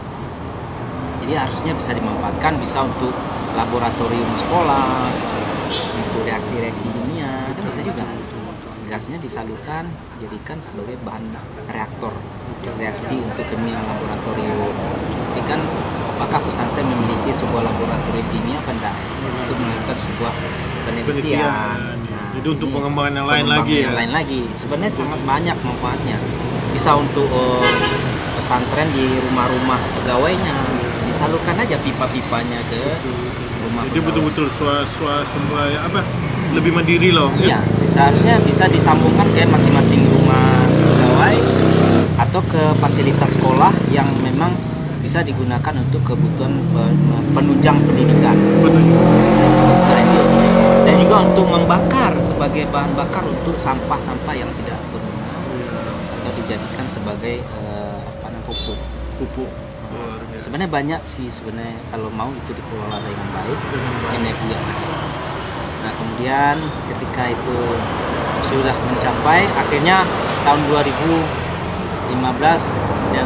Speaker 2: Jadi harusnya bisa dimanfaatkan, bisa untuk laboratorium sekolah, untuk reaksi-reaksi kimia, kan bisa juga. Gasnya disalurkan, jadikan sebagai bahan reaktor reaksi untuk kimia laboratorium. Tapi kan apakah pesantren memiliki sebuah laboratorium kimia apa enggak untuk melakukan sebuah penelitian?
Speaker 1: Penelitian.
Speaker 2: Nah,
Speaker 1: Jadi untuk
Speaker 2: ini
Speaker 1: pengembangan yang lain
Speaker 2: pengembangan
Speaker 1: lagi ya.
Speaker 2: yang lain lagi. Sebenarnya sangat banyak manfaatnya. Bisa untuk eh, pesantren di rumah-rumah pegawainya, disalurkan aja pipa-pipanya ke rumah.
Speaker 1: Jadi
Speaker 2: pegawai.
Speaker 1: betul-betul swa, swa semua ya, apa lebih mandiri loh.
Speaker 2: Iya, seharusnya bisa disambungkan ke masing-masing rumah pegawai atau ke fasilitas sekolah yang memang bisa digunakan untuk kebutuhan penunjang pendidikan.
Speaker 1: Betul.
Speaker 2: Nah, itu. Dan juga untuk membakar sebagai bahan bakar untuk sampah-sampah yang tidak berguna atau dijadikan sebagai eh, apa namanya pupuk.
Speaker 1: Pupuk. Luar biasa.
Speaker 2: Sebenarnya banyak sih sebenarnya kalau mau itu dikelola dengan baik,
Speaker 1: Dengan baik.
Speaker 2: energi yang ada. Nah kemudian ketika itu sudah mencapai akhirnya tahun dua ribu lima belas dan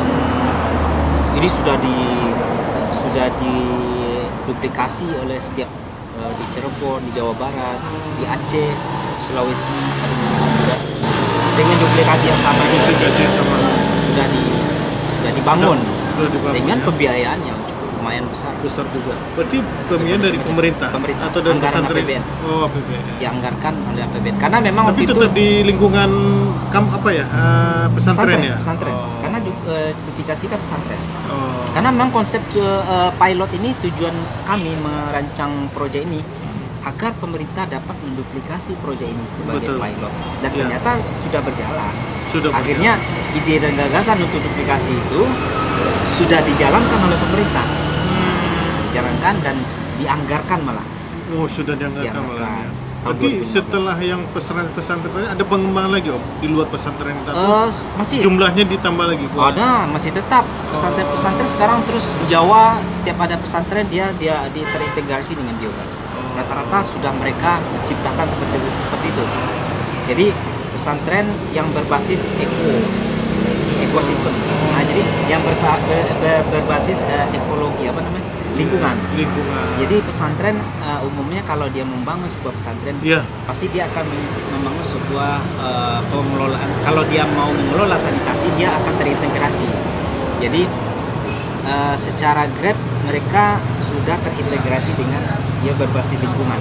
Speaker 2: ini sudah di sudah diduplikasi oleh setiap uh, di Cirebon, di Jawa Barat, di Aceh, Sulawesi ada juga dengan duplikasi yang sama ini
Speaker 1: Duplikasi yang sama.
Speaker 2: sudah di sudah dibangun
Speaker 1: Sudah dibangun,
Speaker 2: dengan
Speaker 1: ya.
Speaker 2: pembiayaan yang cukup lumayan besar.
Speaker 1: Besar juga. Berarti pembiayaan dari pemerintah,
Speaker 2: Pemerintah.
Speaker 1: atau dari
Speaker 2: Anggaran
Speaker 1: pesantren?
Speaker 2: A P B N.
Speaker 1: Oh, A P B N.
Speaker 2: Dianggarkan oleh A P B N karena memang
Speaker 1: Tapi
Speaker 2: waktu itu
Speaker 1: tetap di lingkungan kam apa ya? eh, pesantren, ya?
Speaker 2: pesantren.
Speaker 1: Oh.
Speaker 2: Karena du- eh, duplikasi kan pesantren.
Speaker 1: Oh.
Speaker 2: Karena memang konsep uh, pilot ini tujuan kami merancang proyek ini agar pemerintah dapat menduplikasi proyek ini sebagai
Speaker 1: Betul.
Speaker 2: pilot dan
Speaker 1: Ya.
Speaker 2: ternyata sudah berjalan.
Speaker 1: Sudah
Speaker 2: Akhirnya ide dan gagasan untuk duplikasi itu sudah dijalankan oleh pemerintah, dijalankan dan dianggarkan malah.
Speaker 1: Oh, sudah dianggarkan
Speaker 2: Dianggarkan.
Speaker 1: malah. Ya.
Speaker 2: Tahun
Speaker 1: Berarti
Speaker 2: dua ribu lima belas.
Speaker 1: setelah yang pesantren pesantren ada pengembangan lagi Om di luar pesantren itu?
Speaker 2: Eh, masih
Speaker 1: Jumlahnya ditambah lagi? Om?
Speaker 2: ada, masih tetap pesantren-pesantren sekarang terus di Jawa setiap ada pesantren dia dia di- terintegrasi dengan biogas. Rata-rata sudah mereka ciptakan seperti seperti itu. Jadi pesantren yang berbasis eco ekosistem. Nah, jadi yang bersa- ber- ber- berbasis eh, ekologi apa namanya? Lingkungan.
Speaker 1: Lingkungan.
Speaker 2: Jadi pesantren eh, umumnya kalau dia membangun sebuah pesantren
Speaker 1: Iya.
Speaker 2: pasti dia akan membangun sebuah eh, pengelolaan. Kalau dia mau mengelola sanitasi dia akan terintegrasi. Jadi eh, secara grade mereka sudah terintegrasi dengan dia berbasis lingkungan.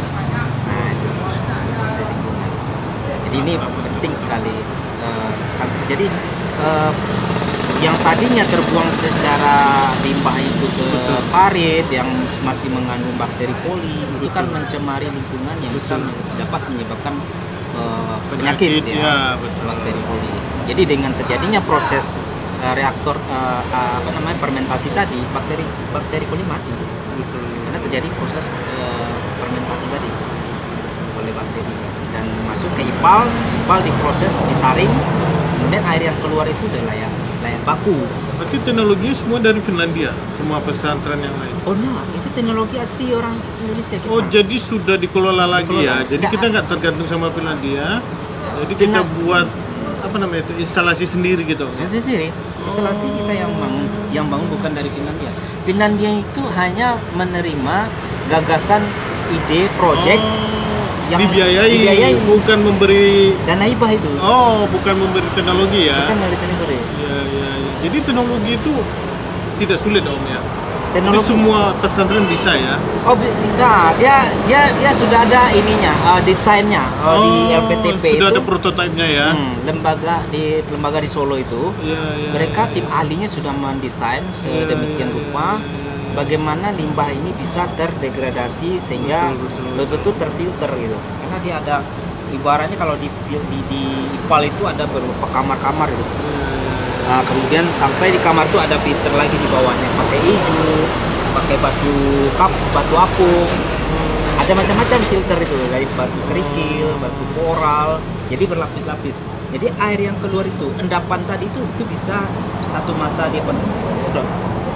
Speaker 2: Nah itu berbasis lingkungan. Jadi ini penting sekali eh, pesantren. Jadi eh, yang tadinya terbuang secara limbah itu ke
Speaker 1: Betul.
Speaker 2: parit yang masih mengandung bakteri coli itu kan mencemari lingkungan yang bisa
Speaker 1: Betul.
Speaker 2: dapat menyebabkan uh,
Speaker 1: Penyakit,
Speaker 2: penyakit,
Speaker 1: ya, betul.
Speaker 2: bakteri coli. Jadi dengan terjadinya proses uh, reaktor uh, uh, apa namanya fermentasi tadi bakteri bakteri coli mati
Speaker 1: Betul.
Speaker 2: karena terjadi proses uh, fermentasi tadi oleh bakteri dan masuk ke ipal, ipal diproses, disaring, kemudian air yang keluar itu udah layak layak baku.
Speaker 1: Berarti teknologinya semua dari Finlandia, semua pesantren yang lain.
Speaker 2: Oh nah, itu teknologi asli orang Indonesia kita.
Speaker 1: Oh, jadi sudah dikelola lagi ya.
Speaker 2: Dikelola.
Speaker 1: Jadi
Speaker 2: Nggak
Speaker 1: kita
Speaker 2: ada.
Speaker 1: nggak tergantung sama Finlandia. Jadi kita
Speaker 2: Dengan-
Speaker 1: buat apa namanya itu instalasi sendiri gitu.
Speaker 2: Saya sendiri, instalasi kita yang bangun, yang bangun bukan dari Finlandia. Finlandia itu hanya menerima gagasan, ide, proyek
Speaker 1: Oh,
Speaker 2: yang
Speaker 1: dibiayai,
Speaker 2: dibiayai.
Speaker 1: bukan memberi.
Speaker 2: dana hibah itu.
Speaker 1: Oh, bukan memberi teknologi ya.
Speaker 2: Bukan dari teknologi.
Speaker 1: Ya, ya, ya. Jadi teknologi itu tidak sulit Om ya. Jadi
Speaker 2: Teknologi.
Speaker 1: semua pesantren bisa ya.
Speaker 2: Oh bi- bisa, dia dia dia sudah ada ininya, eh, desainnya eh, di L P T P
Speaker 1: sudah
Speaker 2: itu.
Speaker 1: ada prototipenya ya.
Speaker 2: Hmm, lembaga di lembaga di Solo itu.
Speaker 1: Ya, ya,
Speaker 2: Mereka
Speaker 1: ya,
Speaker 2: tim ahlinya sudah mendesain
Speaker 1: Ya,
Speaker 2: sedemikian
Speaker 1: ya,
Speaker 2: rupa
Speaker 1: ya, ya.
Speaker 2: bagaimana limbah ini bisa terdegradasi sehingga
Speaker 1: Betul, betul,
Speaker 2: betul-betul terfilter gitu. Karena dia ada ibaratnya kalau di di, di, di ipal itu ada beberapa kamar-kamar gitu. Nah, kemudian sampai di kamar itu ada filter lagi di bawahnya pakai hijau, pakai batu kap, batu apung. Ada macam-macam filter itu dari batu kerikil, batu koral. Jadi berlapis-lapis. Jadi air yang keluar itu endapan tadi itu itu bisa satu masa dia penuh sedot.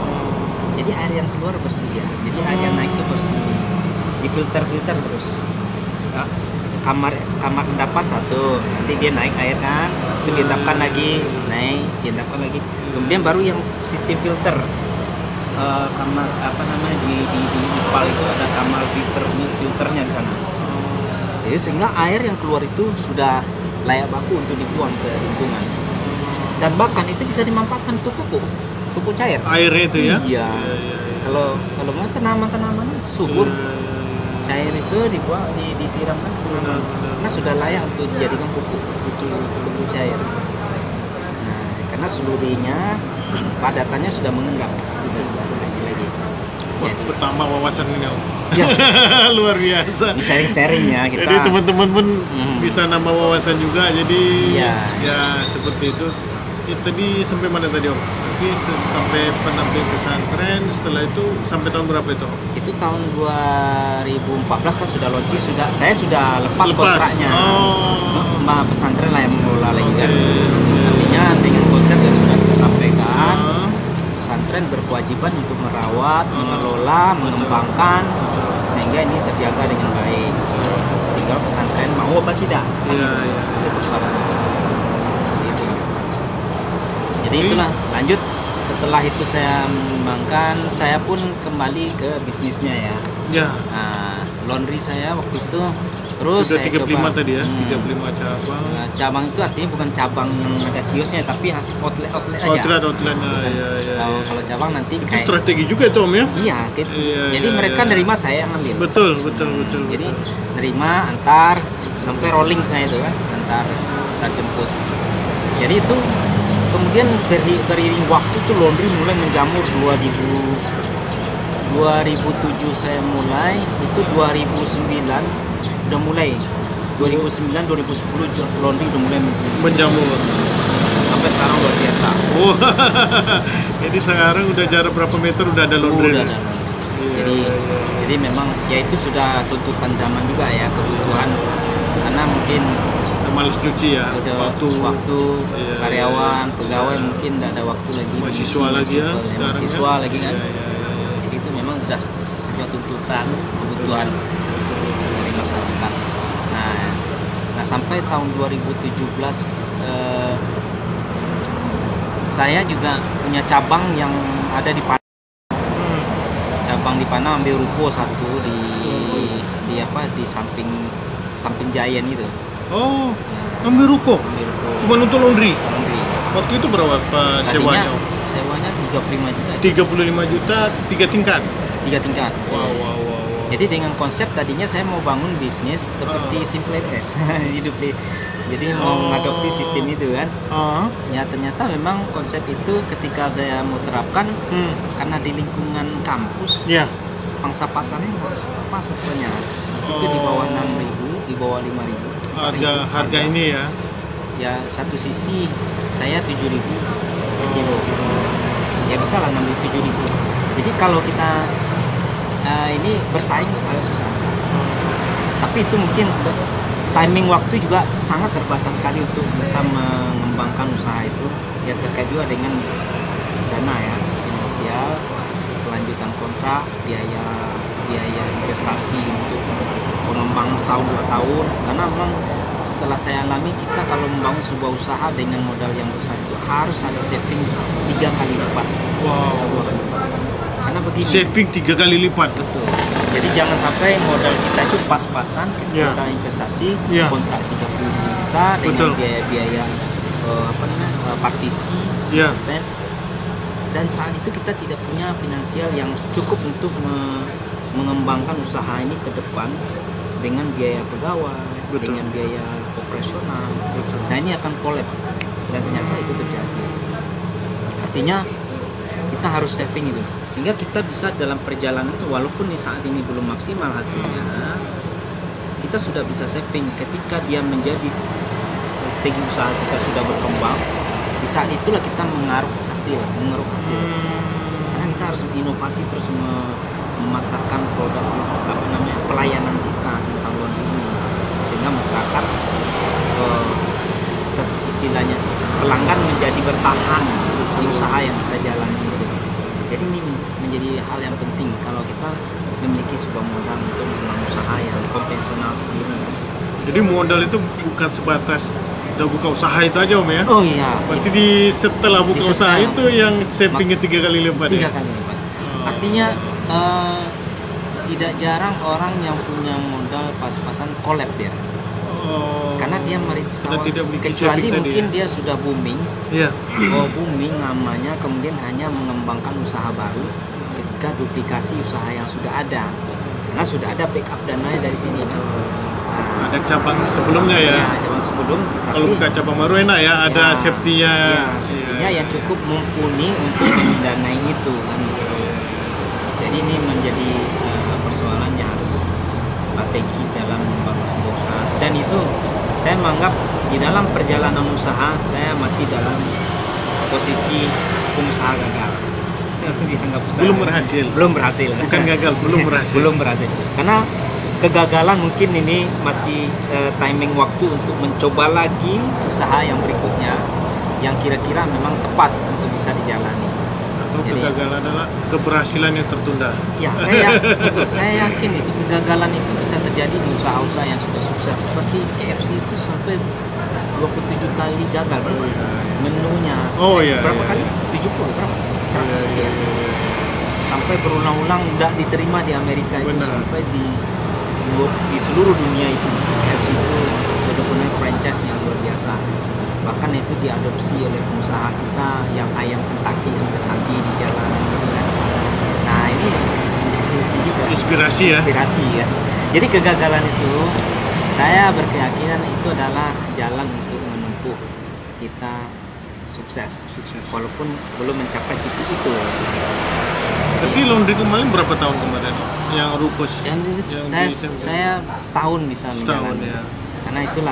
Speaker 2: Jadi air yang keluar bersih ya. Jadi air yang naik itu bersih. Difilter-filter terus. Nah, kamar kamar endapan satu, nanti dia naik air kan, itu diendapkan lagi, naik, diendapkan lagi. Kemudian baru yang sistem filter. Eh, kamar apa namanya di di di ipal itu ada kamar filter filternya di sana. Jadi sehingga air yang keluar itu sudah layak baku untuk dibuang ke lingkungan. Dan bahkan itu bisa dimanfaatkan untuk pupuk, pupuk cair.
Speaker 1: Airnya itu ya.
Speaker 2: Iya.
Speaker 1: Ya, ya, ya.
Speaker 2: Kalau kalau mau tanaman-tanaman subur,
Speaker 1: Ya, ya, ya.
Speaker 2: cair itu dibuat di, disiramkan ke tanaman
Speaker 1: Benar, benar.
Speaker 2: karena sudah layak untuk dijadikan pupuk,
Speaker 1: Betul, betul.
Speaker 2: pupuk cair. Nah, karena seluruhnya padatannya sudah mengendap, gitu lagi lagi.
Speaker 1: Wah,
Speaker 2: Jadi
Speaker 1: bertambah wawasan ini Om.
Speaker 2: ya,
Speaker 1: Luar biasa.
Speaker 2: di sharing-sharing ya kita.
Speaker 1: Jadi teman-teman pun
Speaker 2: Hmm.
Speaker 1: bisa nambah wawasan juga. Jadi
Speaker 2: Iya.
Speaker 1: ya seperti itu. Ya, tadi sampai mana tadi Om? Tadi se- sampai penampil pesantren. Setelah itu sampai tahun berapa itu Om?
Speaker 2: Itu tahun dua ribu empat belas kan sudah launching, sudah saya sudah lepas,
Speaker 1: Lepas.
Speaker 2: kontraknya.
Speaker 1: Oh.
Speaker 2: Sama pesantren lah yang mengelola lagi kan.
Speaker 1: Oke.
Speaker 2: Artinya dengan konsep yang sudah kita sampaikan,
Speaker 1: Ah.
Speaker 2: pesantren pesantren berkewajiban untuk merawat, mengelola, mengembangkan sehingga ini terjaga dengan baik. Tinggal pesantren mau apa tidak?
Speaker 1: Iya, iya.
Speaker 2: Itu persoalan. Gitu. Jadi itulah, lanjut setelah itu saya mengembangkan, saya pun kembali ke bisnisnya ya.
Speaker 1: Ya.
Speaker 2: Nah, laundry saya waktu itu terus
Speaker 1: Sudah
Speaker 2: saya
Speaker 1: tiga puluh lima
Speaker 2: coba,
Speaker 1: tadi ya,
Speaker 2: hmm,
Speaker 1: tiga puluh lima cabang.
Speaker 2: Nah, cabang itu artinya bukan cabang yang ada kiosnya, tapi outlet outlet aja.
Speaker 1: Outlet outletnya,
Speaker 2: Bukan.
Speaker 1: ya, ya,
Speaker 2: Kalau,
Speaker 1: ya.
Speaker 2: kalau cabang nanti
Speaker 1: Itu
Speaker 2: kayak
Speaker 1: strategi juga itu Om ya?
Speaker 2: iya, gitu.
Speaker 1: Iya,
Speaker 2: Jadi
Speaker 1: iya,
Speaker 2: mereka
Speaker 1: iya.
Speaker 2: nerima, saya yang ambil.
Speaker 1: Betul, betul, betul.
Speaker 2: Jadi
Speaker 1: betul.
Speaker 2: nerima, antar sampai rolling saya itu kan, antar antar jemput. Jadi itu kemudian beri, beriring waktu tuh laundry mulai menjamur dua ribu tujuh saya mulai, itu dua ribu sembilan udah mulai. dua ribu sembilan dua ribu sepuluh laundry udah mulai
Speaker 1: Menjamur.
Speaker 2: sampai sekarang luar biasa.
Speaker 1: Oh, jadi sekarang udah jarak berapa meter udah ada laundry?
Speaker 2: Udah
Speaker 1: nih?
Speaker 2: ada.
Speaker 1: Iya,
Speaker 2: Jadi
Speaker 1: iya, iya.
Speaker 2: jadi memang ya itu sudah tuntutan zaman juga ya, kebutuhan, karena mungkin
Speaker 1: Udah males cuci ya,
Speaker 2: udah
Speaker 1: waktu.
Speaker 2: waktu,
Speaker 1: Iya,
Speaker 2: karyawan,
Speaker 1: iya.
Speaker 2: pegawai
Speaker 1: Iya.
Speaker 2: mungkin tidak ada waktu lagi.
Speaker 1: Mahasiswa lagi ya
Speaker 2: Mahasiswa,
Speaker 1: sekarang
Speaker 2: mahasiswa
Speaker 1: ya?
Speaker 2: lagi kan.
Speaker 1: Iya, iya, iya, iya.
Speaker 2: Jadi itu memang sudah sebuah tuntutan, kebutuhan dari masyarakat. Nah, nah sampai tahun dua ribu tujuh belas eh, saya juga punya cabang yang ada di Padang.
Speaker 1: Hmm.
Speaker 2: Cabang di Padang, ambil ruko satu di di apa di samping samping Giant itu.
Speaker 1: Oh,
Speaker 2: Nah,
Speaker 1: ambil ruko.
Speaker 2: ambil ruko
Speaker 1: Cuma untuk laundry.
Speaker 2: laundry.
Speaker 1: Waktu itu berapa Pak
Speaker 2: Tadinya
Speaker 1: sewanya?
Speaker 2: sewanya tiga puluh lima juta.
Speaker 1: tiga puluh lima juta, tiga tingkat.
Speaker 2: Tiga tingkat.
Speaker 1: Wow, wow, wow, wow.
Speaker 2: Jadi dengan konsep tadinya saya mau bangun bisnis seperti Simple Press, hidup di. Jadi mau
Speaker 1: Oh.
Speaker 2: mengadopsi sistem itu kan.
Speaker 1: Ah,
Speaker 2: Ya ternyata memang konsep itu ketika saya mau terapkan,
Speaker 1: hmm.
Speaker 2: karena di lingkungan kampus
Speaker 1: Ya.
Speaker 2: pangsa pasarnya apa sebenarnya di situ di bawah enam ribu, di bawah lima ribu.
Speaker 1: Ada harga ini ya.
Speaker 2: Ya satu sisi saya tujuh ribu per kilo, ya bisa lah enam ribu tujuh ribu. Jadi kalau kita uh, ini bersaing agak susah, tapi itu mungkin timing waktu juga sangat terbatas sekali untuk bisa mengembangkan usaha itu, ya terkait juga dengan dana ya, finansial, kelanjutan kontrak, biaya biaya investasi untuk pengembangan setahun dua tahun, karena memang setelah saya alami, kita kalau membangun sebuah usaha dengan modal yang besar itu harus ada saving tiga kali lipat.
Speaker 1: Wow.
Speaker 2: Dua kali lipat. Karena begini.
Speaker 1: Saving tiga kali lipat.
Speaker 2: Betul. Jadi jangan sampai modal kita itu pas-pasan ketika
Speaker 1: Ya.
Speaker 2: investasi,
Speaker 1: Ya.
Speaker 2: kontrak tiga puluh juta dengan
Speaker 1: Betul.
Speaker 2: biaya-biaya eh, apa namanya eh, partisi,
Speaker 1: Ya.
Speaker 2: dan, dan saat itu kita tidak punya finansial yang cukup untuk me- mengembangkan usaha ini ke depan dengan biaya pegawai,
Speaker 1: Betul.
Speaker 2: dengan biaya operasional.
Speaker 1: Betul.
Speaker 2: Nah ini akan collapse, dan ternyata itu terjadi. Artinya kita harus saving itu, sehingga kita bisa dalam perjalanan itu, walaupun di saat ini belum maksimal hasilnya, kita sudah bisa saving. Ketika dia menjadi strategi usaha kita sudah berkembang, di saat itulah kita mengaruk hasil, mengeruk hasil. Karena kita harus inovasi terus me- memasarkan produk apa namanya pelayanan kita tentang laundry ini, sehingga masyarakat eh, ter- istilahnya pelanggan menjadi bertahan di usaha yang kita jalani itu. Jadi ini menjadi hal yang penting kalau kita memiliki sebuah modal untuk membangun usaha yang konvensional seperti ini.
Speaker 1: Jadi modal itu bukan sebatas udah buka usaha itu aja Om ya.
Speaker 2: Oh iya,
Speaker 1: Berarti di setelah buka
Speaker 2: Di
Speaker 1: usaha
Speaker 2: setelah.
Speaker 1: itu yang savingnya tiga kali lipat
Speaker 2: tiga
Speaker 1: ya.
Speaker 2: kali lipat.
Speaker 1: Oh.
Speaker 2: Artinya eh, tidak jarang orang yang punya modal pas-pasan collab ya.
Speaker 1: Oh.
Speaker 2: Karena dia merintis
Speaker 1: Sudah
Speaker 2: awal,
Speaker 1: tidak memiliki
Speaker 2: kecuali
Speaker 1: saving tadi
Speaker 2: mungkin
Speaker 1: ya?
Speaker 2: dia sudah booming,
Speaker 1: Iya.
Speaker 2: oh booming namanya, kemudian hanya mengembangkan usaha baru ketika duplikasi usaha yang sudah ada, karena sudah ada backup dananya dari sini. Nah,
Speaker 1: Ada cabang sebelumnya ya.
Speaker 2: ya, cabang sebelum,
Speaker 1: Kalau
Speaker 2: tapi
Speaker 1: buka cabang baru enak ya, ada
Speaker 2: ya,
Speaker 1: safety-nya.
Speaker 2: ya, safety-nya yang cukup mumpuni untuk mendanai itu kan. Jadi ini menjadi uh, persoalan yang harus strategi dalam membangun sebuah usaha, dan itu saya menganggap di dalam perjalanan usaha saya masih dalam posisi pengusaha gagal. Dianggap usaha
Speaker 1: Belum berhasil.
Speaker 2: belum berhasil
Speaker 1: Bukan gagal, belum berhasil.
Speaker 2: belum berhasil karena kegagalan mungkin ini masih eh, timing waktu untuk mencoba lagi usaha yang berikutnya yang kira-kira memang tepat untuk bisa dijalani.
Speaker 1: Atau
Speaker 2: Jadi,
Speaker 1: kegagalan adalah keberhasilan yang tertunda.
Speaker 2: ya saya betul, saya yakin itu kegagalan itu bisa terjadi di usaha-usaha yang sudah sukses seperti K F C itu sampai dua puluh tujuh kali gagal berapa menunya.
Speaker 1: Oh iya.
Speaker 2: Berapa
Speaker 1: iya,
Speaker 2: kali?
Speaker 1: iya.
Speaker 2: tujuh puluh berapa? seratus
Speaker 1: Iya,
Speaker 2: sekian.
Speaker 1: iya, iya.
Speaker 2: Sampai berulang-ulang udah diterima di Amerika itu,
Speaker 1: Benar.
Speaker 2: sampai di di seluruh dunia itu K F C itu benar-benar franchise yang luar biasa. Bahkan itu diadopsi oleh pengusaha kita yang ayam Kentucky yang Kentucky di jalan gitu kan. Nah ini menjadi juga
Speaker 1: Inspirasi ya.
Speaker 2: inspirasi ya. Jadi kegagalan itu saya berkeyakinan itu adalah jalan untuk menempuh kita sukses,
Speaker 1: Sukses.
Speaker 2: walaupun belum mencapai titik itu.
Speaker 1: Tapi laundry kemarin berapa tahun kemarin? Yang Rupus.
Speaker 2: Dan
Speaker 1: yang
Speaker 2: saya
Speaker 1: di-
Speaker 2: saya setahun bisa
Speaker 1: Setahun,
Speaker 2: menjalani.
Speaker 1: ya.
Speaker 2: Karena itulah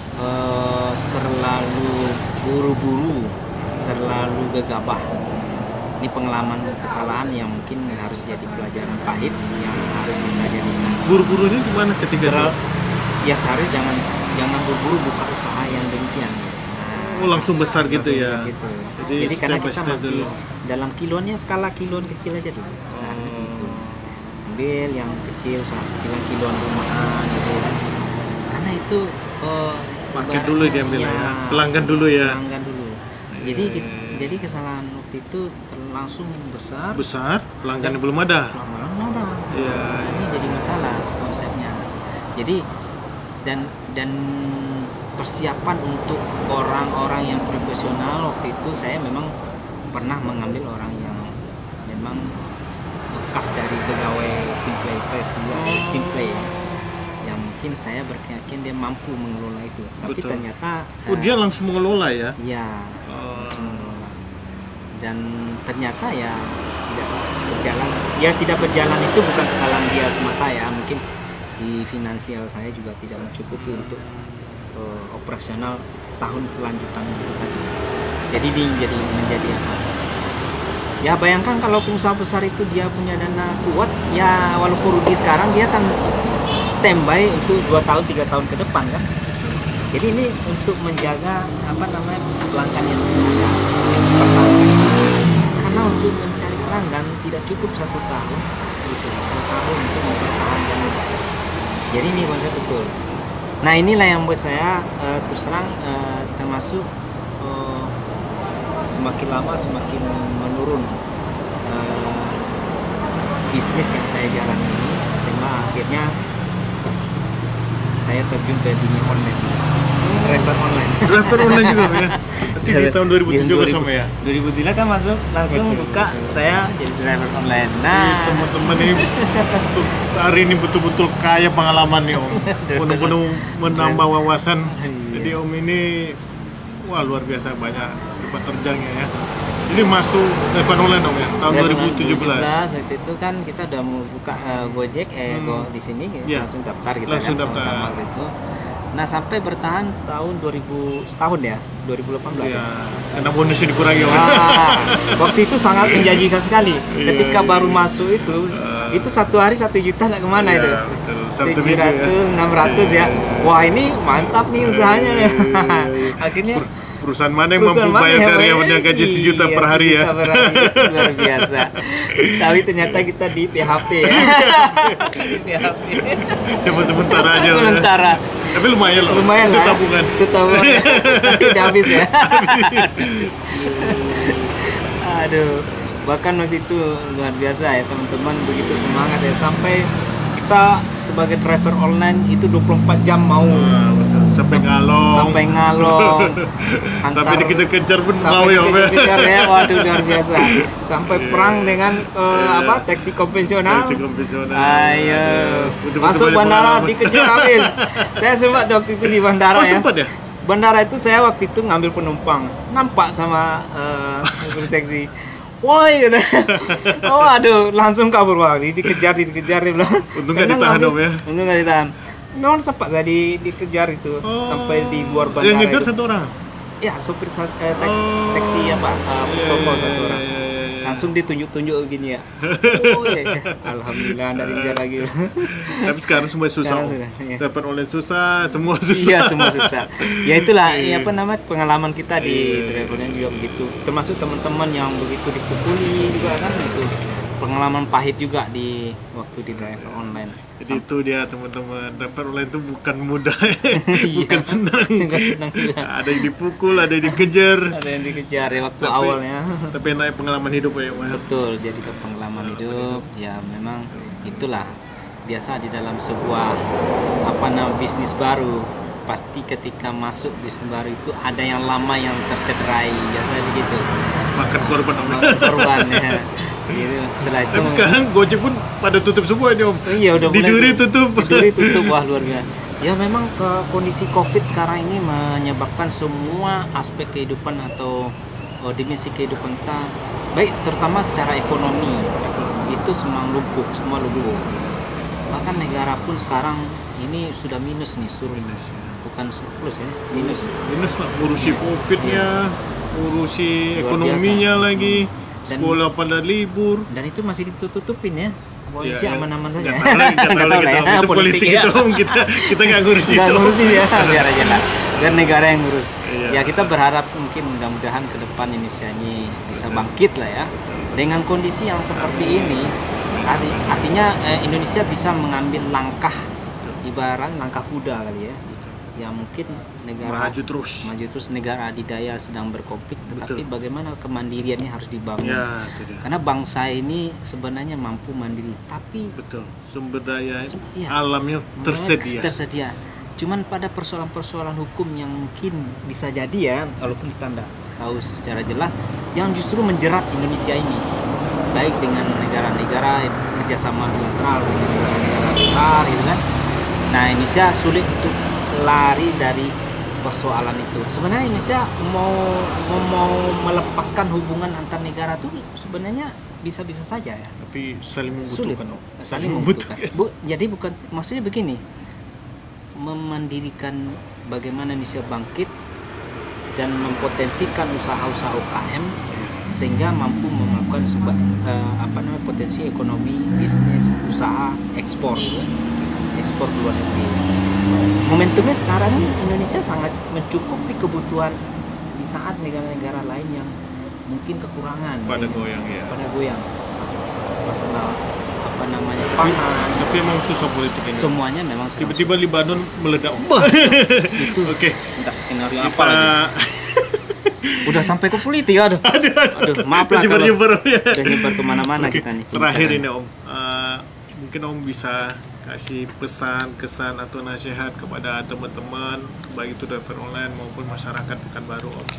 Speaker 2: eh, terlalu buru-buru, terlalu gegabah. Ini pengalaman kesalahan yang mungkin harus jadi pelajaran pahit yang harus kita jadikan.
Speaker 1: Buru-buru ini gimana ketika
Speaker 2: Terlalu, ya seharusnya jangan jangan buru-buru buka usaha yang demikian. Nah,
Speaker 1: Oh, langsung besar gitu
Speaker 2: langsung
Speaker 1: ya.
Speaker 2: besar gitu.
Speaker 1: Jadi
Speaker 2: Jadi
Speaker 1: step
Speaker 2: karena
Speaker 1: by
Speaker 2: kita
Speaker 1: step
Speaker 2: masih
Speaker 1: dulu.
Speaker 2: dalam kiloannya skala kiloan kecil aja dulu. Misalnya
Speaker 1: Oh.
Speaker 2: gitu. Ambil yang kecil, usaha kecil yang kiloan rumahan gitu kan. Karena itu eh,
Speaker 1: Market
Speaker 2: ibarat-
Speaker 1: dulu diambil lah ya. Pelanggan dulu ya.
Speaker 2: Pelanggan dulu. Jadi
Speaker 1: Iya,
Speaker 2: ki-
Speaker 1: iya, iya.
Speaker 2: jadi kesalahan waktu itu ter- langsung besar.
Speaker 1: Besar, pelanggan belum ada.
Speaker 2: Lama-lama ada.
Speaker 1: Iya.
Speaker 2: Ini jadi masalah konsepnya. Jadi dan dan persiapan untuk orang-orang yang profesional waktu itu saya memang pernah mengambil orang yang memang bekas dari pegawai Simplay Press ya, Simplay yang mungkin saya berkeyakin dia mampu mengelola itu. Tapi
Speaker 1: Betul.
Speaker 2: ternyata
Speaker 1: Oh,
Speaker 2: eh,
Speaker 1: dia langsung mengelola ya.
Speaker 2: ya
Speaker 1: Oh.
Speaker 2: langsung mengelola. Dan ternyata ya tidak berjalan. Ya tidak berjalan itu bukan kesalahan dia semata ya, mungkin di finansial saya juga tidak mencukupi untuk uh, operasional tahun kelanjutan itu tadi. Jadi ini jadi menjadi apa? Ya bayangkan kalau pengusaha besar itu dia punya dana kuat, ya walaupun rugi sekarang dia akan standby untuk dua tahun tiga tahun ke depan kan. Jadi ini untuk menjaga apa namanya pelanggan yang sudah ada, pertahankan. Karena untuk mencari pelanggan tidak cukup satu tahun, gitu, dua tahun untuk mempertahankan itu. Jadi ini konsep betul. Nah inilah yang buat saya uh, terus terang uh, termasuk uh, semakin lama semakin menurun uh, bisnis yang saya jalani ini, sehingga akhirnya saya terjun ke dunia online, driver online.
Speaker 1: Driver online juga ya. Nanti di tahun dua ribu tujuh belas sama ya.
Speaker 2: dua ribu tujuh belas kan masuk langsung
Speaker 1: Betul,
Speaker 2: buka
Speaker 1: betul.
Speaker 2: saya jadi driver online.
Speaker 1: Jadi
Speaker 2: Nah,
Speaker 1: teman-teman ini hari ini betul-betul kaya pengalaman nih Om. Penuh-penuh menambah wawasan. Jadi Om ini wah luar biasa banyak sempat terjangnya ya. Ini masuk driver online Om ya tahun dua ribu tujuh belas.
Speaker 2: waktu itu kan kita udah mau buka uh, Gojek eh
Speaker 1: Hmm.
Speaker 2: Go di sini kita
Speaker 1: Iya.
Speaker 2: langsung daftar kita
Speaker 1: Langsung
Speaker 2: kan
Speaker 1: daftar.
Speaker 2: sama-sama waktu itu. Nah, sampai bertahan tahun dua ribu setahun ya, dua ribu delapan belas.
Speaker 1: Ya, karena bonusnya dikurangi Om.
Speaker 2: Ah, waktu itu sangat menjanjikan sekali.
Speaker 1: Iya,
Speaker 2: Ketika
Speaker 1: iya,
Speaker 2: baru
Speaker 1: iya.
Speaker 2: masuk itu,
Speaker 1: Ah.
Speaker 2: itu satu hari satu juta nggak kemana
Speaker 1: Iya,
Speaker 2: itu?
Speaker 1: betul. Sabtu
Speaker 2: Tujuh
Speaker 1: Minggu ya.
Speaker 2: ratus, enam ratus ya. Wah ini mantap nih usahanya.
Speaker 1: Iya, iya, iya.
Speaker 2: Akhirnya
Speaker 1: Per- perusahaan mana yang
Speaker 2: perusahaan
Speaker 1: mampu
Speaker 2: mana
Speaker 1: bayar
Speaker 2: yang
Speaker 1: karyawannya
Speaker 2: bayar?
Speaker 1: gaji sejuta
Speaker 2: Iya,
Speaker 1: per hari ya?
Speaker 2: sejuta per hari. Luar biasa. Tapi ternyata kita di P H P ya. Di P H P.
Speaker 1: Cuma sementara aja. Om, ya.
Speaker 2: Sementara.
Speaker 1: Tapi lumayan loh.
Speaker 2: Lumayan
Speaker 1: Itu
Speaker 2: lah.
Speaker 1: tabungan.
Speaker 2: Itu tabungan. Tapi udah habis ya. Aduh. Bahkan waktu itu luar biasa ya teman-teman, begitu semangat ya, sampai kita sebagai driver online itu dua puluh empat jam mau
Speaker 1: Wah, betul. Sampai ngalong.
Speaker 2: sampai ngalong
Speaker 1: Sampai dikejar-kejar pun
Speaker 2: sampai
Speaker 1: mau ya Om ya.
Speaker 2: dikejar-kejar ya, waduh luar biasa, sampai perang dengan eh, apa taksi konvensional.
Speaker 1: Taksi konvensional.
Speaker 2: Ayo
Speaker 1: Betul-betul
Speaker 2: masuk
Speaker 1: banyak
Speaker 2: bandara
Speaker 1: pengalaman.
Speaker 2: dikejar habis. Saya sempat waktu itu di bandara
Speaker 1: Oh
Speaker 2: ya.
Speaker 1: sempat ya?
Speaker 2: Bandara itu saya waktu itu ngambil penumpang, nampak sama uh, taksi. Woi kata. Oh aduh, langsung kabur wah, dikejar dikejar dia bilang.
Speaker 1: Untung nggak
Speaker 2: Karena
Speaker 1: ditahan,
Speaker 2: ngambil-
Speaker 1: Om, ya?
Speaker 2: Untung nggak ditahan. Memang sempat saya di, dikejar itu
Speaker 1: Oh.
Speaker 2: sampai di luar bandara.
Speaker 1: Yang ngejar
Speaker 2: itu.
Speaker 1: satu orang.
Speaker 2: Ya, sopir sa- eh, taksi,
Speaker 1: Oh.
Speaker 2: taksi apa? Uh, Mustopo
Speaker 1: Iya,
Speaker 2: satu
Speaker 1: iya,
Speaker 2: orang.
Speaker 1: iya, iya, iya.
Speaker 2: langsung ditunjuk-tunjuk begini ya. Oh ya, alhamdulillah dari dia lagi.
Speaker 1: Tapi sekarang semua susah.
Speaker 2: Sekarang sudah, iya.
Speaker 1: Dapat online susah, semua susah.
Speaker 2: Iya, semua susah. Ya itulah
Speaker 1: Iya.
Speaker 2: ya apa namanya pengalaman kita di
Speaker 1: Iya.
Speaker 2: travelnya juga begitu. Termasuk teman-teman yang begitu dipukuli juga kan itu. Pengalaman pahit juga di waktu di driver online.
Speaker 1: Jadi itu dia teman-teman, daftar online itu bukan mudah,
Speaker 2: Iya.
Speaker 1: bukan senang.
Speaker 2: Bukan senang juga.
Speaker 1: Ada yang dipukul, ada yang dikejar.
Speaker 2: Ada yang dikejar ya waktu
Speaker 1: Tapi-
Speaker 2: awalnya.
Speaker 1: Tapi enak pengalaman hidup ya, Wah.
Speaker 2: Betul, jadi ke pengalaman hidup ya memang itulah biasa di dalam sebuah apa namanya bisnis baru pasti ketika masuk bisnis baru itu ada yang lama yang tercederai biasa begitu
Speaker 1: Makan korban Om.
Speaker 2: korban ya gitu. Setelah itu
Speaker 1: Tapi sekarang Gojek pun pada tutup semua ini Om.
Speaker 2: iya udah
Speaker 1: Di
Speaker 2: mulai
Speaker 1: Duri
Speaker 2: tuh.
Speaker 1: tutup.
Speaker 2: Di Duri tutup wah luar biasa. Ya memang ke kondisi Covid sekarang ini menyebabkan semua aspek kehidupan atau oh, dimensi kehidupan kita baik terutama secara ekonomi itu semua lumpuh, semua lumpuh. Bahkan negara pun sekarang ini sudah minus nih sur
Speaker 1: Minus, ya.
Speaker 2: bukan surplus ya, minus.
Speaker 1: Minus lah, urusi Covid-nya, urusi
Speaker 2: Luar
Speaker 1: ekonominya lagi,
Speaker 2: Dan-
Speaker 1: sekolah pada libur.
Speaker 2: Dan itu masih ditutup-tutupin ya. Polisi
Speaker 1: Ya, ya.
Speaker 2: aman-aman saja.
Speaker 1: Nggak tahu lagi, nggak tahu
Speaker 2: Nggak
Speaker 1: lagi,
Speaker 2: tahu lah
Speaker 1: Om.
Speaker 2: ya,
Speaker 1: Itu politik
Speaker 2: ya.
Speaker 1: itu Om. kita kita nggak ngurus
Speaker 2: Nggak
Speaker 1: itu.
Speaker 2: ngurusin ya, biar aja lah. Biar negara yang ngurus.
Speaker 1: Iya.
Speaker 2: Ya kita berharap mungkin mudah-mudahan ke depan Indonesia ini bisa bangkit lah ya. Dengan kondisi yang seperti ini, arti, artinya eh, Indonesia bisa mengambil langkah ibarat langkah kuda kali ya. Ya mungkin negara
Speaker 1: Maju terus.
Speaker 2: maju terus negara adidaya sedang berkonflik, tetapi
Speaker 1: Betul.
Speaker 2: bagaimana kemandiriannya harus dibangun.
Speaker 1: Ya, itu dia.
Speaker 2: Karena bangsa ini sebenarnya mampu mandiri, tapi
Speaker 1: Betul. Sumber daya
Speaker 2: Sem- iya.
Speaker 1: alamnya tersedia.
Speaker 2: tersedia. Cuman pada persoalan-persoalan hukum yang mungkin bisa jadi ya, walaupun kita tidak tahu secara jelas, yang justru menjerat Indonesia ini, baik dengan negara-negara kerjasama bilateral dengan negara-negara besar, gitu kan. Nah Indonesia sulit untuk lari dari persoalan itu. Sebenarnya Indonesia mau mau, mau melepaskan hubungan antar negara itu sebenarnya bisa-bisa saja ya.
Speaker 1: Tapi saling
Speaker 2: Sulit,
Speaker 1: membutuhkan Om.
Speaker 2: saling membutuhkan. Bu, jadi bukan maksudnya begini, memandirikan bagaimana Indonesia bangkit dan mempotensikan usaha-usaha U K M sehingga mampu melakukan sebuah eh, apa namanya potensi ekonomi, bisnis, usaha, ekspor, gitu. Ekspor ke luar negeri. Momentumnya sekarang ini Indonesia sangat mencukupi kebutuhan di saat negara-negara lain yang mungkin kekurangan
Speaker 1: Pada
Speaker 2: ya,
Speaker 1: goyang ya.
Speaker 2: pada goyang masalah apa namanya pangan
Speaker 1: Tapi emang susah politik ini.
Speaker 2: semuanya memang sedang
Speaker 1: Tiba-tiba Libanon meledak. Om.
Speaker 2: itu
Speaker 1: Oke.
Speaker 2: entah skenario apa
Speaker 1: Kita
Speaker 2: lagi udah sampai ke politik aduh
Speaker 1: aduh, aduh.
Speaker 2: aduh maaf lah kalau
Speaker 1: Nyebar-nyebar, Om, ya.
Speaker 2: udah nyebar kemana-mana
Speaker 1: Oke,
Speaker 2: kita nih
Speaker 1: terakhir
Speaker 2: pembicaraan.
Speaker 1: ini Om, Eh, mungkin Om bisa kasih pesan, kesan atau nasihat kepada teman-teman baik itu driver online maupun masyarakat Pekanbaru Om.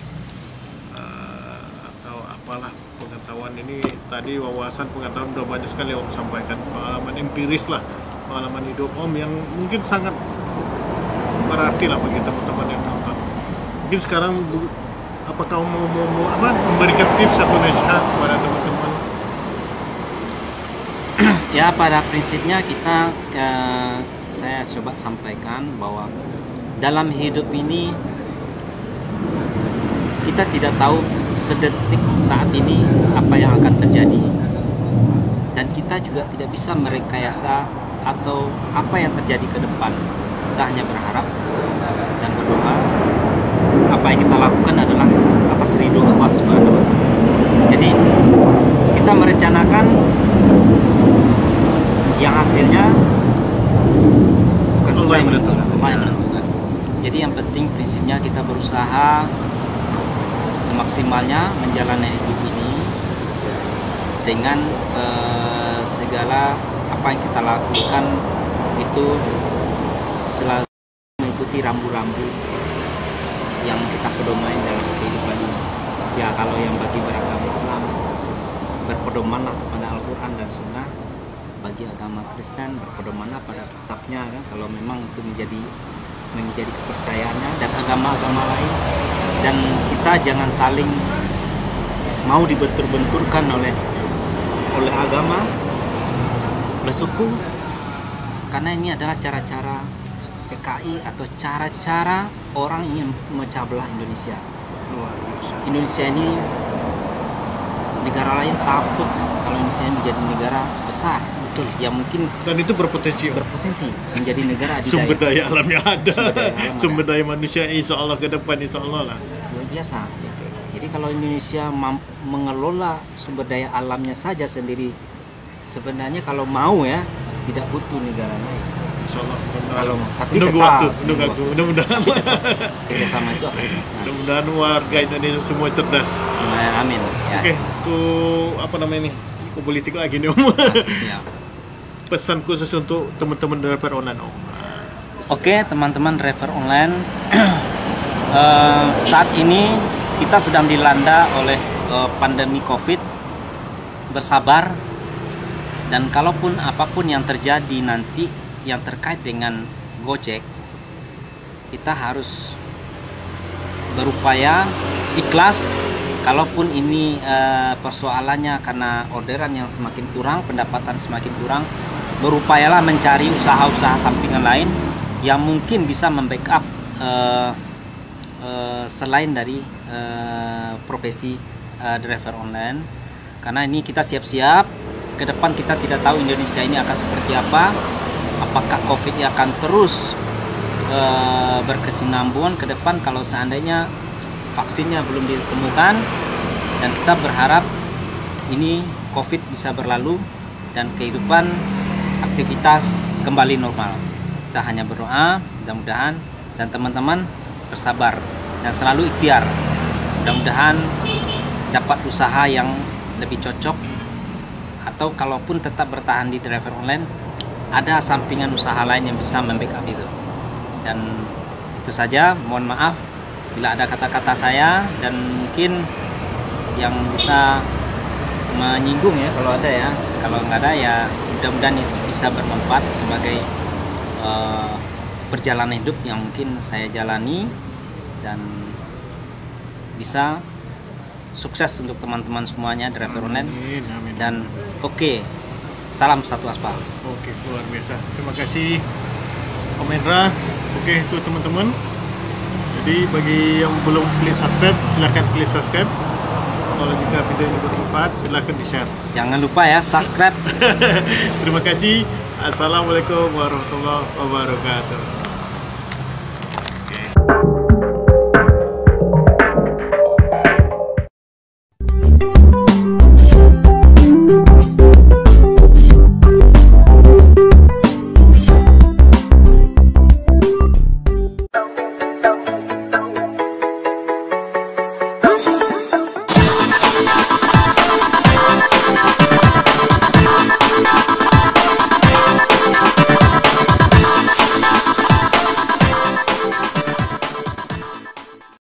Speaker 1: Eh, atau apalah pengetahuan ini tadi wawasan pengetahuan udah banyak sekali Om sampaikan, pengalaman empiris lah, pengalaman hidup Om yang mungkin sangat berarti lah bagi teman-teman yang nonton. Mungkin sekarang bu- apakah Om mau, mau, mau apa memberikan tips atau nasihat kepada teman-teman?
Speaker 2: Ya pada prinsipnya kita eh, saya coba sampaikan bahwa dalam hidup ini kita tidak tahu sedetik saat ini apa yang akan terjadi dan kita juga tidak bisa merekayasa atau apa yang terjadi ke depan. Kita hanya berharap dan berdoa apa yang kita lakukan adalah atas ridho Allah Subhanahu wa Ta'ala. Jadi kita merencanakan yang hasilnya bukan
Speaker 1: Allah yang menentukan.
Speaker 2: Allah yang menentukan. Jadi yang penting prinsipnya kita berusaha semaksimalnya menjalani hidup ini dengan eh, segala apa yang kita lakukan itu selalu mengikuti rambu-rambu yang kita pedomani dalam kehidupan ini. Ya kalau yang bagi beragama Islam berpedomanlah kepada Al-Quran dan Sunnah, bagi agama Kristen berpedomanlah pada kitabnya kan, kalau memang itu menjadi menjadi kepercayaannya dan agama-agama lain, dan kita jangan saling mau dibentur-benturkan oleh oleh agama, oleh suku, karena ini adalah cara-cara P K I atau cara-cara orang ingin memecah belah Indonesia.
Speaker 1: Luar biasa.
Speaker 2: Indonesia ini negara lain takut kalau Indonesia menjadi negara besar.
Speaker 1: Betul.
Speaker 2: Ya mungkin
Speaker 1: Dan itu berpotensi.
Speaker 2: berpotensi menjadi negara adidaya.
Speaker 1: Sumber daya alamnya ada.
Speaker 2: Sumber daya alam
Speaker 1: Sumber
Speaker 2: ada.
Speaker 1: daya manusia insya Allah ke depan insya Allah lah.
Speaker 2: Luar biasa. Gitu. Jadi kalau Indonesia mam- mengelola sumber daya alamnya saja sendiri, sebenarnya kalau mau ya tidak butuh negara lain.
Speaker 1: Insya Allah.
Speaker 2: Kalau tapi
Speaker 1: Menunggu
Speaker 2: tetap
Speaker 1: waktu, menunggu waktu, mudah-mudahan.
Speaker 2: kerjasama itu akan. Nah,
Speaker 1: Mudah-mudahan warga Indonesia semua cerdas.
Speaker 2: semuanya amin. Ya.
Speaker 1: Oke, tuh apa namanya nih? Kok politik lagi nih Om?
Speaker 2: Ya.
Speaker 1: Pesan khusus untuk teman-teman driver online Om.
Speaker 2: Oke teman-teman driver online, eh, saat ini kita sedang dilanda oleh eh, pandemi COVID. Bersabar, dan kalaupun apapun yang terjadi nanti yang terkait dengan Gojek, kita harus berupaya ikhlas. Kalaupun ini eh, persoalannya karena orderan yang semakin kurang, pendapatan semakin kurang, berupayalah mencari usaha-usaha sampingan lain yang mungkin bisa membackup eh, eh, selain dari eh, profesi eh, driver online. Karena ini kita siap-siap, ke depan kita tidak tahu Indonesia ini akan seperti apa, apakah COVID ini akan terus eh, berkesinambungan ke depan kalau seandainya vaksinnya belum ditemukan, dan kita berharap ini COVID bisa berlalu dan kehidupan aktivitas kembali normal. Kita hanya berdoa, mudah-mudahan, dan teman-teman bersabar dan selalu ikhtiar. Mudah-mudahan dapat usaha yang lebih cocok, atau kalaupun tetap bertahan di driver online, ada sampingan usaha lain yang bisa membackup itu. Dan itu saja, mohon maaf bila ada kata-kata saya dan mungkin yang bisa menyinggung ya, kalau ada ya, kalau nggak ada ya mudah-mudahan bisa bermanfaat sebagai uh, perjalanan hidup yang mungkin saya jalani, dan bisa sukses untuk teman-teman semuanya driver online.
Speaker 1: Amin, amin.
Speaker 2: Dan oke, okay, salam satu aspal.
Speaker 1: Oke, luar biasa. Terima kasih Om Hendra. Oke, itu teman-teman. Jadi bagi yang belum klik subscribe, silahkan klik subscribe. Kalau jika video ini bermanfaat, silahkan di-share.
Speaker 2: Jangan lupa ya subscribe.
Speaker 1: Terima kasih. Assalamualaikum warahmatullahi wabarakatuh. Oke.